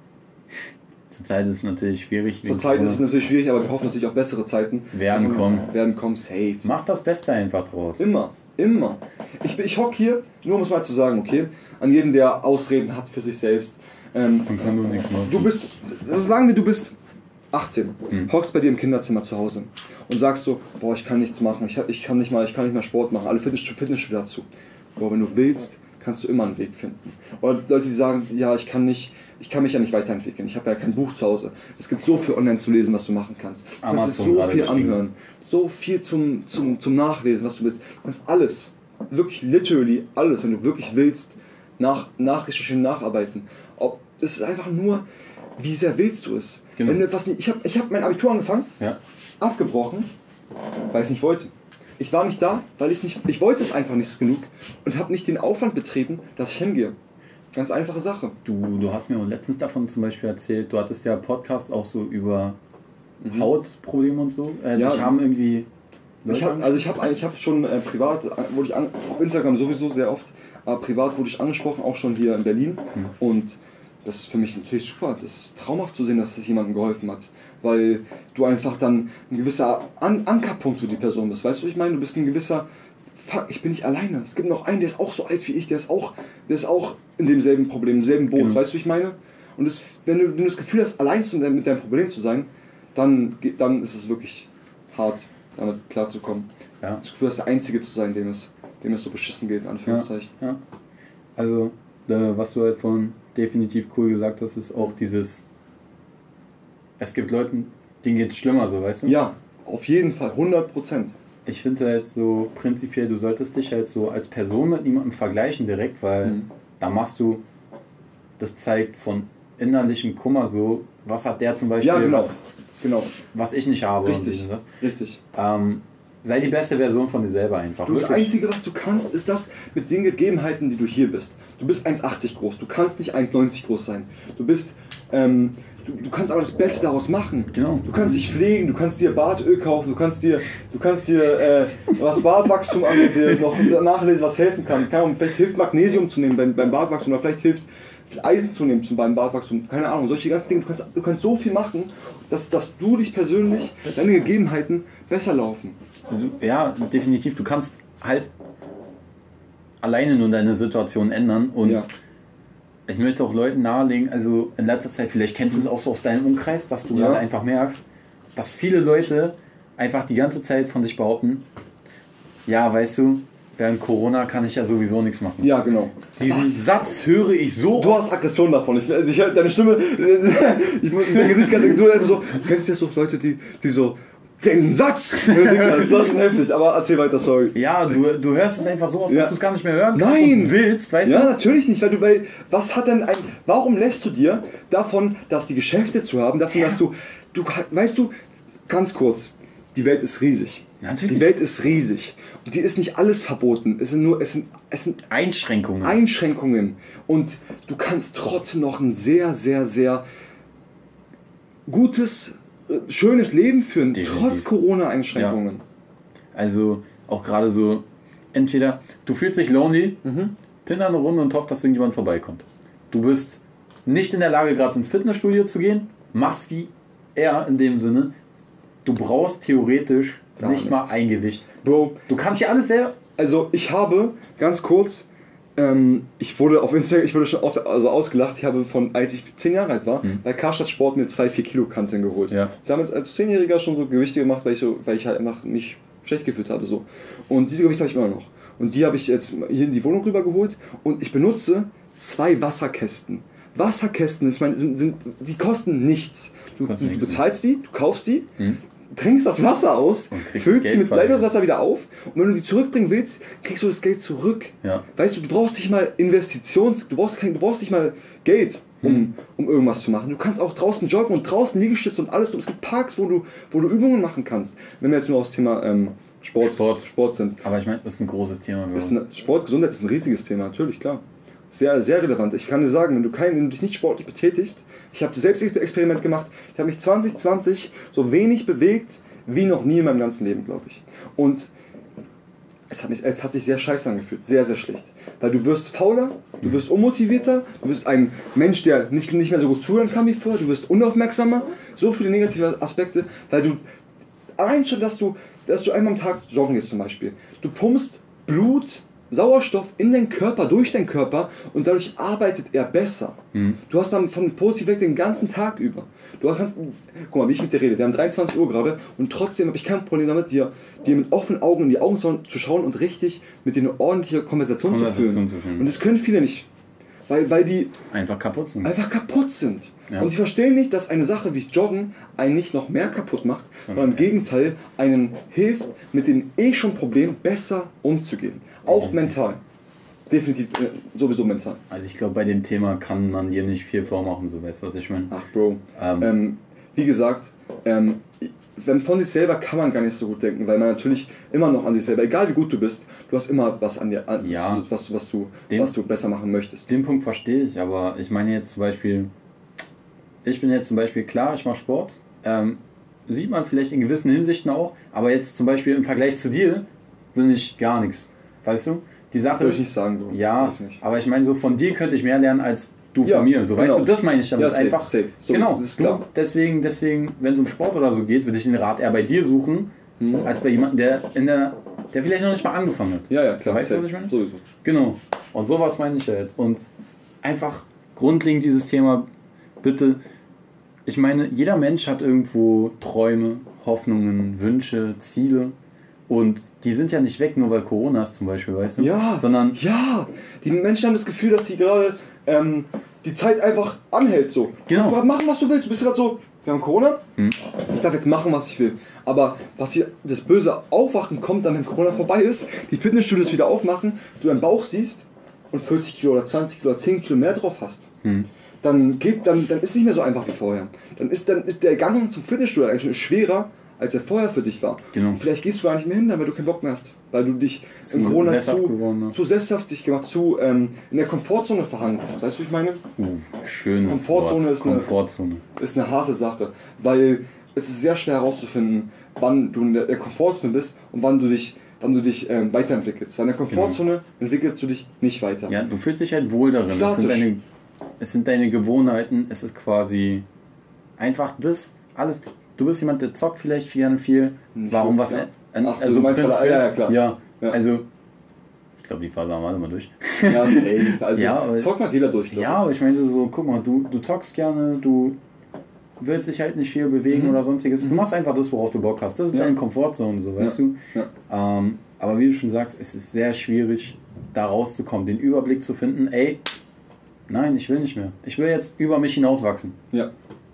Zurzeit ist es natürlich schwierig. Zurzeit ist es natürlich schwierig, aber wir hoffen natürlich auf bessere Zeiten. Werden kommen, safe. Mach das Beste einfach draus. Immer. Ich hocke hier, nur um es mal zu sagen, okay, an jeden, der Ausreden hat für sich selbst. Dann kann du nichts machen. Sagen wir, du bist 18, hockst bei dir im Kinderzimmer zu Hause und sagst so, boah, ich kann nichts machen, ich kann nicht mal Sport machen, alle Fitnessstudio dazu. Boah, wenn du willst, kannst du immer einen Weg finden. Oder Leute, die sagen, ja, ich kann mich ja nicht weiterentwickeln, ich habe ja kein Buch zu Hause. Es gibt so viel online zu lesen, was du machen kannst. Du kannst so viel anhören, so viel zum Nachlesen, was du willst. Du kannst alles, wirklich literally alles, wenn du wirklich willst, nachrecherchieren, nacharbeiten. Es ist einfach nur, wie sehr willst du es? Genau. Wenn du etwas nicht, ich hab mein Abitur angefangen, abgebrochen, weil ich es nicht wollte. Ich war nicht da, weil ich wollte es einfach nicht genug und habe nicht den Aufwand betrieben, dass ich hingehe. Ganz einfache Sache. Du hast mir letztens davon zum Beispiel erzählt, du hattest ja Podcast auch so über Hautprobleme und so. Ich habe irgendwie... Ich habe schon privat, wurde ich auf Instagram sowieso sehr oft, aber privat wurde ich angesprochen, auch schon hier in Berlin. Und das ist für mich natürlich super. Das ist traumhaft zu sehen, dass es jemandem geholfen hat. Weil du einfach dann ein gewisser Ankerpunkt für die Person bist. Weißt du, was ich meine? Du bist ein gewisser... Fuck, ich bin nicht alleine. Es gibt noch einen, der ist auch so alt wie ich, der ist auch in demselben Problem, im selben Boot. Genau. Weißt du, was ich meine? Und wenn du das Gefühl hast, allein mit deinem Problem zu sein, dann ist es wirklich hart, damit klarzukommen. Ja. Das Gefühl hast, der Einzige zu sein, dem es so beschissen geht, in Anführungszeichen. Ja. Also, was du halt von definitiv cool gesagt hast, ist auch dieses... Es gibt Leute, denen geht es schlimmer, so, weißt du? Ja, auf jeden Fall, 100%. Ich finde halt so prinzipiell, du solltest dich halt so als Person mit niemandem vergleichen direkt, weil da machst du, das zeigt von innerlichem Kummer so, was hat der zum Beispiel, was ich nicht habe. Richtig. Sei die beste Version von dir selber einfach. Das Einzige, was du kannst, ist das mit den Gegebenheiten, die du hier bist. Du bist 1,80 groß, du kannst nicht 1,90 groß sein. Du bist... Du kannst aber das Beste daraus machen. Genau. Du kannst dich pflegen, du kannst dir Bartöl kaufen, du kannst dir was Bartwachstum angeht, dir noch nachlesen, was helfen kann. Keine Ahnung, vielleicht hilft Magnesium zu nehmen beim Bartwachstum oder vielleicht hilft Eisen zu nehmen beim Bartwachstum. Keine Ahnung, solche ganzen Dinge. Du kannst so viel machen, dass du dich persönlich, deine Gegebenheiten besser laufen. Ja, definitiv. Du kannst halt alleine nur deine Situation ändern und ich möchte auch Leuten nahelegen, also in letzter Zeit, vielleicht kennst du es auch so aus deinem Umkreis, dass du gerade einfach merkst, dass viele Leute einfach die ganze Zeit von sich behaupten, ja, weißt du, während Corona kann ich ja sowieso nichts machen. Ja, genau. Diesen Satz höre ich so Du hast Aggression davon. Deine Stimme, dein Gesicht, du kennst ja so Leute, die so... Den Satz! Das war schon heftig, aber erzähl weiter, sorry. Ja, du hörst es einfach so oft, dass du es gar nicht mehr hören kannst. Nein! Und willst, weißt du? Ja, natürlich nicht, weil was hat denn warum lässt du dir davon, dass die Geschäfte zu haben, davon, dass du weißt du, ganz kurz, die Welt ist riesig. Natürlich. Die Welt ist riesig. Und die ist nicht alles verboten. Es sind Einschränkungen. Einschränkungen. Und du kannst trotzdem noch ein sehr, sehr, sehr gutes, schönes Leben führen, definitiv. Trotz Corona-Einschränkungen. Ja. Also auch gerade so, entweder du fühlst dich lonely, Tinder eine Runde und hoffst, dass irgendjemand vorbeikommt. Du bist nicht in der Lage, gerade ins Fitnessstudio zu gehen, machst wie er in dem Sinne, du brauchst theoretisch nicht mal ein Gewicht. Bro, du kannst ja alles selber. Also ich habe, ganz kurz, ich wurde auf Instagram, ich wurde schon ausgelacht, ich habe als ich 10 Jahre alt war, bei Karstadt Sport mir 2 4-Kilo-Kanteln geholt. Ja. Damit als 10-Jähriger schon so Gewichte gemacht, weil ich halt einfach nicht schlecht gefühlt habe. So. Und diese Gewichte habe ich immer noch. Und die habe ich jetzt hier in die Wohnung rüber geholt und ich benutze 2 Wasserkästen. Wasserkästen, ich meine, die kosten nichts. Du bezahlst die, du kaufst die, trinkst das Wasser aus, füllst sie mit Leitungswasser wieder auf und wenn du die zurückbringen willst, kriegst du das Geld zurück. Ja. Weißt du, du brauchst nicht mal du brauchst nicht mal Geld, um irgendwas zu machen. Du kannst auch draußen joggen und draußen Liegestütze und alles. Es gibt Parks, wo du Übungen machen kannst. Wenn wir jetzt nur aufs Thema Sport sind. Aber ich meine, das ist ein großes Thema. Sport, Gesundheit ist ein riesiges Thema, natürlich, klar. Sehr, sehr relevant. Ich kann dir sagen, wenn du dich nicht sportlich betätigst, ich habe das Selbstexperiment gemacht, ich habe mich 2020 so wenig bewegt wie noch nie in meinem ganzen Leben, glaube ich. Und es hat sich sehr scheiße angefühlt, sehr, sehr schlecht. Weil du wirst fauler, du wirst unmotivierter, du wirst ein Mensch, der nicht mehr so gut zuhören kann wie vorher, du wirst unaufmerksamer, so viele negative Aspekte, weil du, allein schon, dass du einmal am Tag joggen gehst zum Beispiel, du pumpst Blut, Sauerstoff in den Körper, durch den Körper und dadurch arbeitet er besser. Du hast dann von positiv weg den ganzen Tag über. Guck mal, wie ich mit dir rede. Wir haben 23 Uhr gerade und trotzdem habe ich kein Problem damit, dir mit offenen Augen in die Augen zu schauen und richtig mit dir eine ordentliche Konversation zu führen. Und das können viele nicht. Weil die einfach kaputt sind. Ja. Und sie verstehen nicht, dass eine Sache wie Joggen einen nicht noch mehr kaputt macht, sondern im Gegenteil einen hilft, mit den schon Problemen besser umzugehen. Auch mental. Definitiv, sowieso mental. Also ich glaube, bei dem Thema kann man dir nicht viel vormachen, so weißt du, was ich meine. Ach Bro, wie gesagt, von sich selber kann man gar nicht so gut denken, weil man natürlich immer noch an sich selber, egal wie gut du bist, du hast immer was an dir, was du besser machen möchtest. Den Punkt verstehe ich, aber ich meine jetzt zum Beispiel, klar, ich mache Sport, sieht man vielleicht in gewissen Hinsichten auch, aber jetzt zum Beispiel im Vergleich zu dir bin ich gar nichts, weißt du? Die Sache würde ich nicht sagen, Bro. Ja, aber ich meine so, von dir könnte ich mehr lernen als du von mir, so, weißt du, das meine ich damit, safe, einfach. Safe. So, genau, das ist klar. Deswegen, wenn es um Sport oder so geht, würde ich den Rat eher bei dir suchen, als bei jemandem, der vielleicht noch nicht mal angefangen hat. Ja, klar. Weißt du, was ich meine? Sowieso. Genau. Und sowas meine ich halt. Und einfach grundlegend dieses Thema, bitte, ich meine, jeder Mensch hat irgendwo Träume, Hoffnungen, Wünsche, Ziele. Und die sind ja nicht weg, nur weil Corona ist zum Beispiel, weißt du? Ja, sondern die Menschen haben das Gefühl, dass sie gerade die Zeit einfach anhält. So. Genau. Du kannst machen, was du willst. Du bist gerade so, wir haben Corona, ich darf jetzt machen, was ich will. Aber was hier, das böse Aufwachen kommt dann, wenn Corona vorbei ist, die Fitnessstudios wieder aufmachen, du deinen Bauch siehst und 40 Kilo oder 20 Kilo oder 10 Kilo mehr drauf hast. Dann ist es nicht mehr so einfach wie vorher. Dann ist der Gang zum Fitnessstudio eigentlich schon schwerer, als er vorher für dich war. Genau. Und vielleicht gehst du gar nicht mehr hin, weil du keinen Bock mehr hast. Weil du dich in Corona zu sesshaftig gemacht, in der Komfortzone verhangen bist. Weißt du, wie ich meine? Schönes Komfortzone Wort. Ist eine harte Sache. Weil es ist sehr schwer herauszufinden, wann du in der Komfortzone bist und wann du dich weiterentwickelst. Weil in der Komfortzone entwickelst du dich nicht weiter. Ja, du fühlst dich halt wohl darin. Es sind deine Gewohnheiten. Es ist quasi einfach das alles. Du bist jemand, der zockt vielleicht viel. Warum was? Ja. Also du meinst klar. Ja, also ich glaube, die Phase haben wir alle mal durch. Ja, safe. Also zockt mal jeder durch. Ja, aber ich meine so, guck mal, du zockst gerne, du willst dich halt nicht viel bewegen oder sonstiges. Du machst einfach das, worauf du Bock hast. Das ist deine Komfortzone, so, weißt du? Ja. Aber wie du schon sagst, es ist sehr schwierig, da rauszukommen, den Überblick zu finden, nein, ich will nicht mehr. Ich will jetzt über mich hinauswachsen. Ja.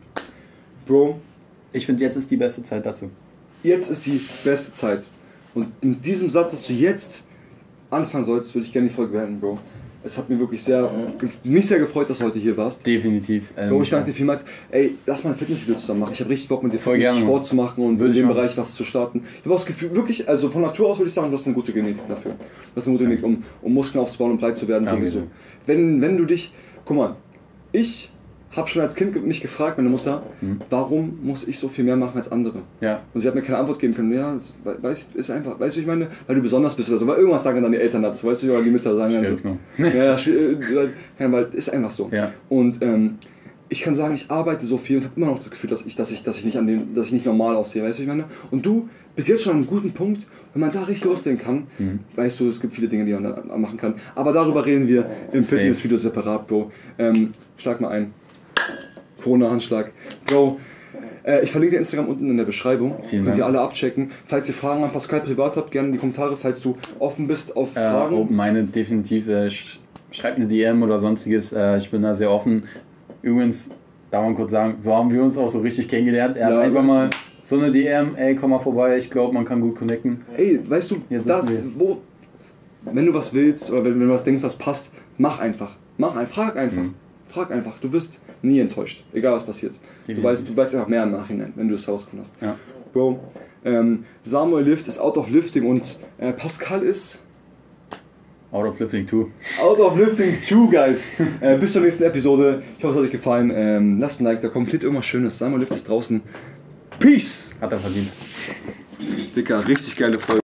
Bro. Ich finde, jetzt ist die beste Zeit dazu. Jetzt ist die beste Zeit. Und in diesem Satz, dass du jetzt anfangen sollst, würde ich gerne die Folge beenden, Bro. es hat mir wirklich mich sehr gefreut, dass du heute hier warst. Definitiv. Bro, ich danke dir vielmals. Ey, lass mal ein Fitnessvideo zusammen machen. Ich habe richtig Bock mit dir Sport zu machen und in dem Bereich was zu starten. Ich habe auch das Gefühl, wirklich, also von Natur aus würde ich sagen, du hast eine gute Genetik dafür. Du hast eine gute Genetik, um Muskeln aufzubauen und breit zu werden. So. Wenn du dich, guck mal, ich habe schon als Kind mich gefragt, meine Mutter, warum muss ich so viel mehr machen als andere? Ja. Und sie hat mir keine Antwort geben können. Ja, ist einfach, weißt du, ich meine, weil du besonders bist oder so. Weil irgendwas sagen dann die Eltern dazu, weißt du, oder die Mütter sagen dann so. Ja, weil ist einfach so. Ja. Und ich kann sagen, ich arbeite so viel und habe immer noch das Gefühl, dass ich nicht normal aussehe, weißt du, ich meine? Und du bist jetzt schon an einem guten Punkt, wenn man da richtig loslegen kann, weißt du, es gibt viele Dinge, die man dann machen kann. Aber darüber reden wir im Fitnessvideo separat, Bro. Schlag mal ein. Corona-Handschlag. Bro, ich verlinke dir Instagram unten in der Beschreibung. Könnt ihr alle abchecken. Falls ihr Fragen an Pascal privat habt, gerne in die Kommentare, falls du offen bist auf Fragen. Meine definitiv. Schreibt eine DM oder sonstiges. Ich bin da sehr offen. Übrigens, darf man kurz sagen, so haben wir uns auch so richtig kennengelernt. Er hat einfach mal so eine DM, ey, komm mal vorbei, ich glaube, man kann gut connecten. Ey, weißt du, wenn du was willst oder wenn du was denkst, was passt, mach einfach. Frag einfach. Frag einfach, du wirst nie enttäuscht, egal was passiert. Du weißt einfach mehr im Nachhinein, wenn du es herausgefunden hast. Ja. Bro, Samuel Lift ist out of lifting und Pascal ist... Out of lifting 2. Out of lifting 2, guys. Bis zur nächsten Episode. Ich hoffe, es hat euch gefallen. Lasst ein Like, da kommt irgendwas Schönes. Samuel Lift ist draußen. Peace! Hat er verdient. Dicker, richtig geile Folge.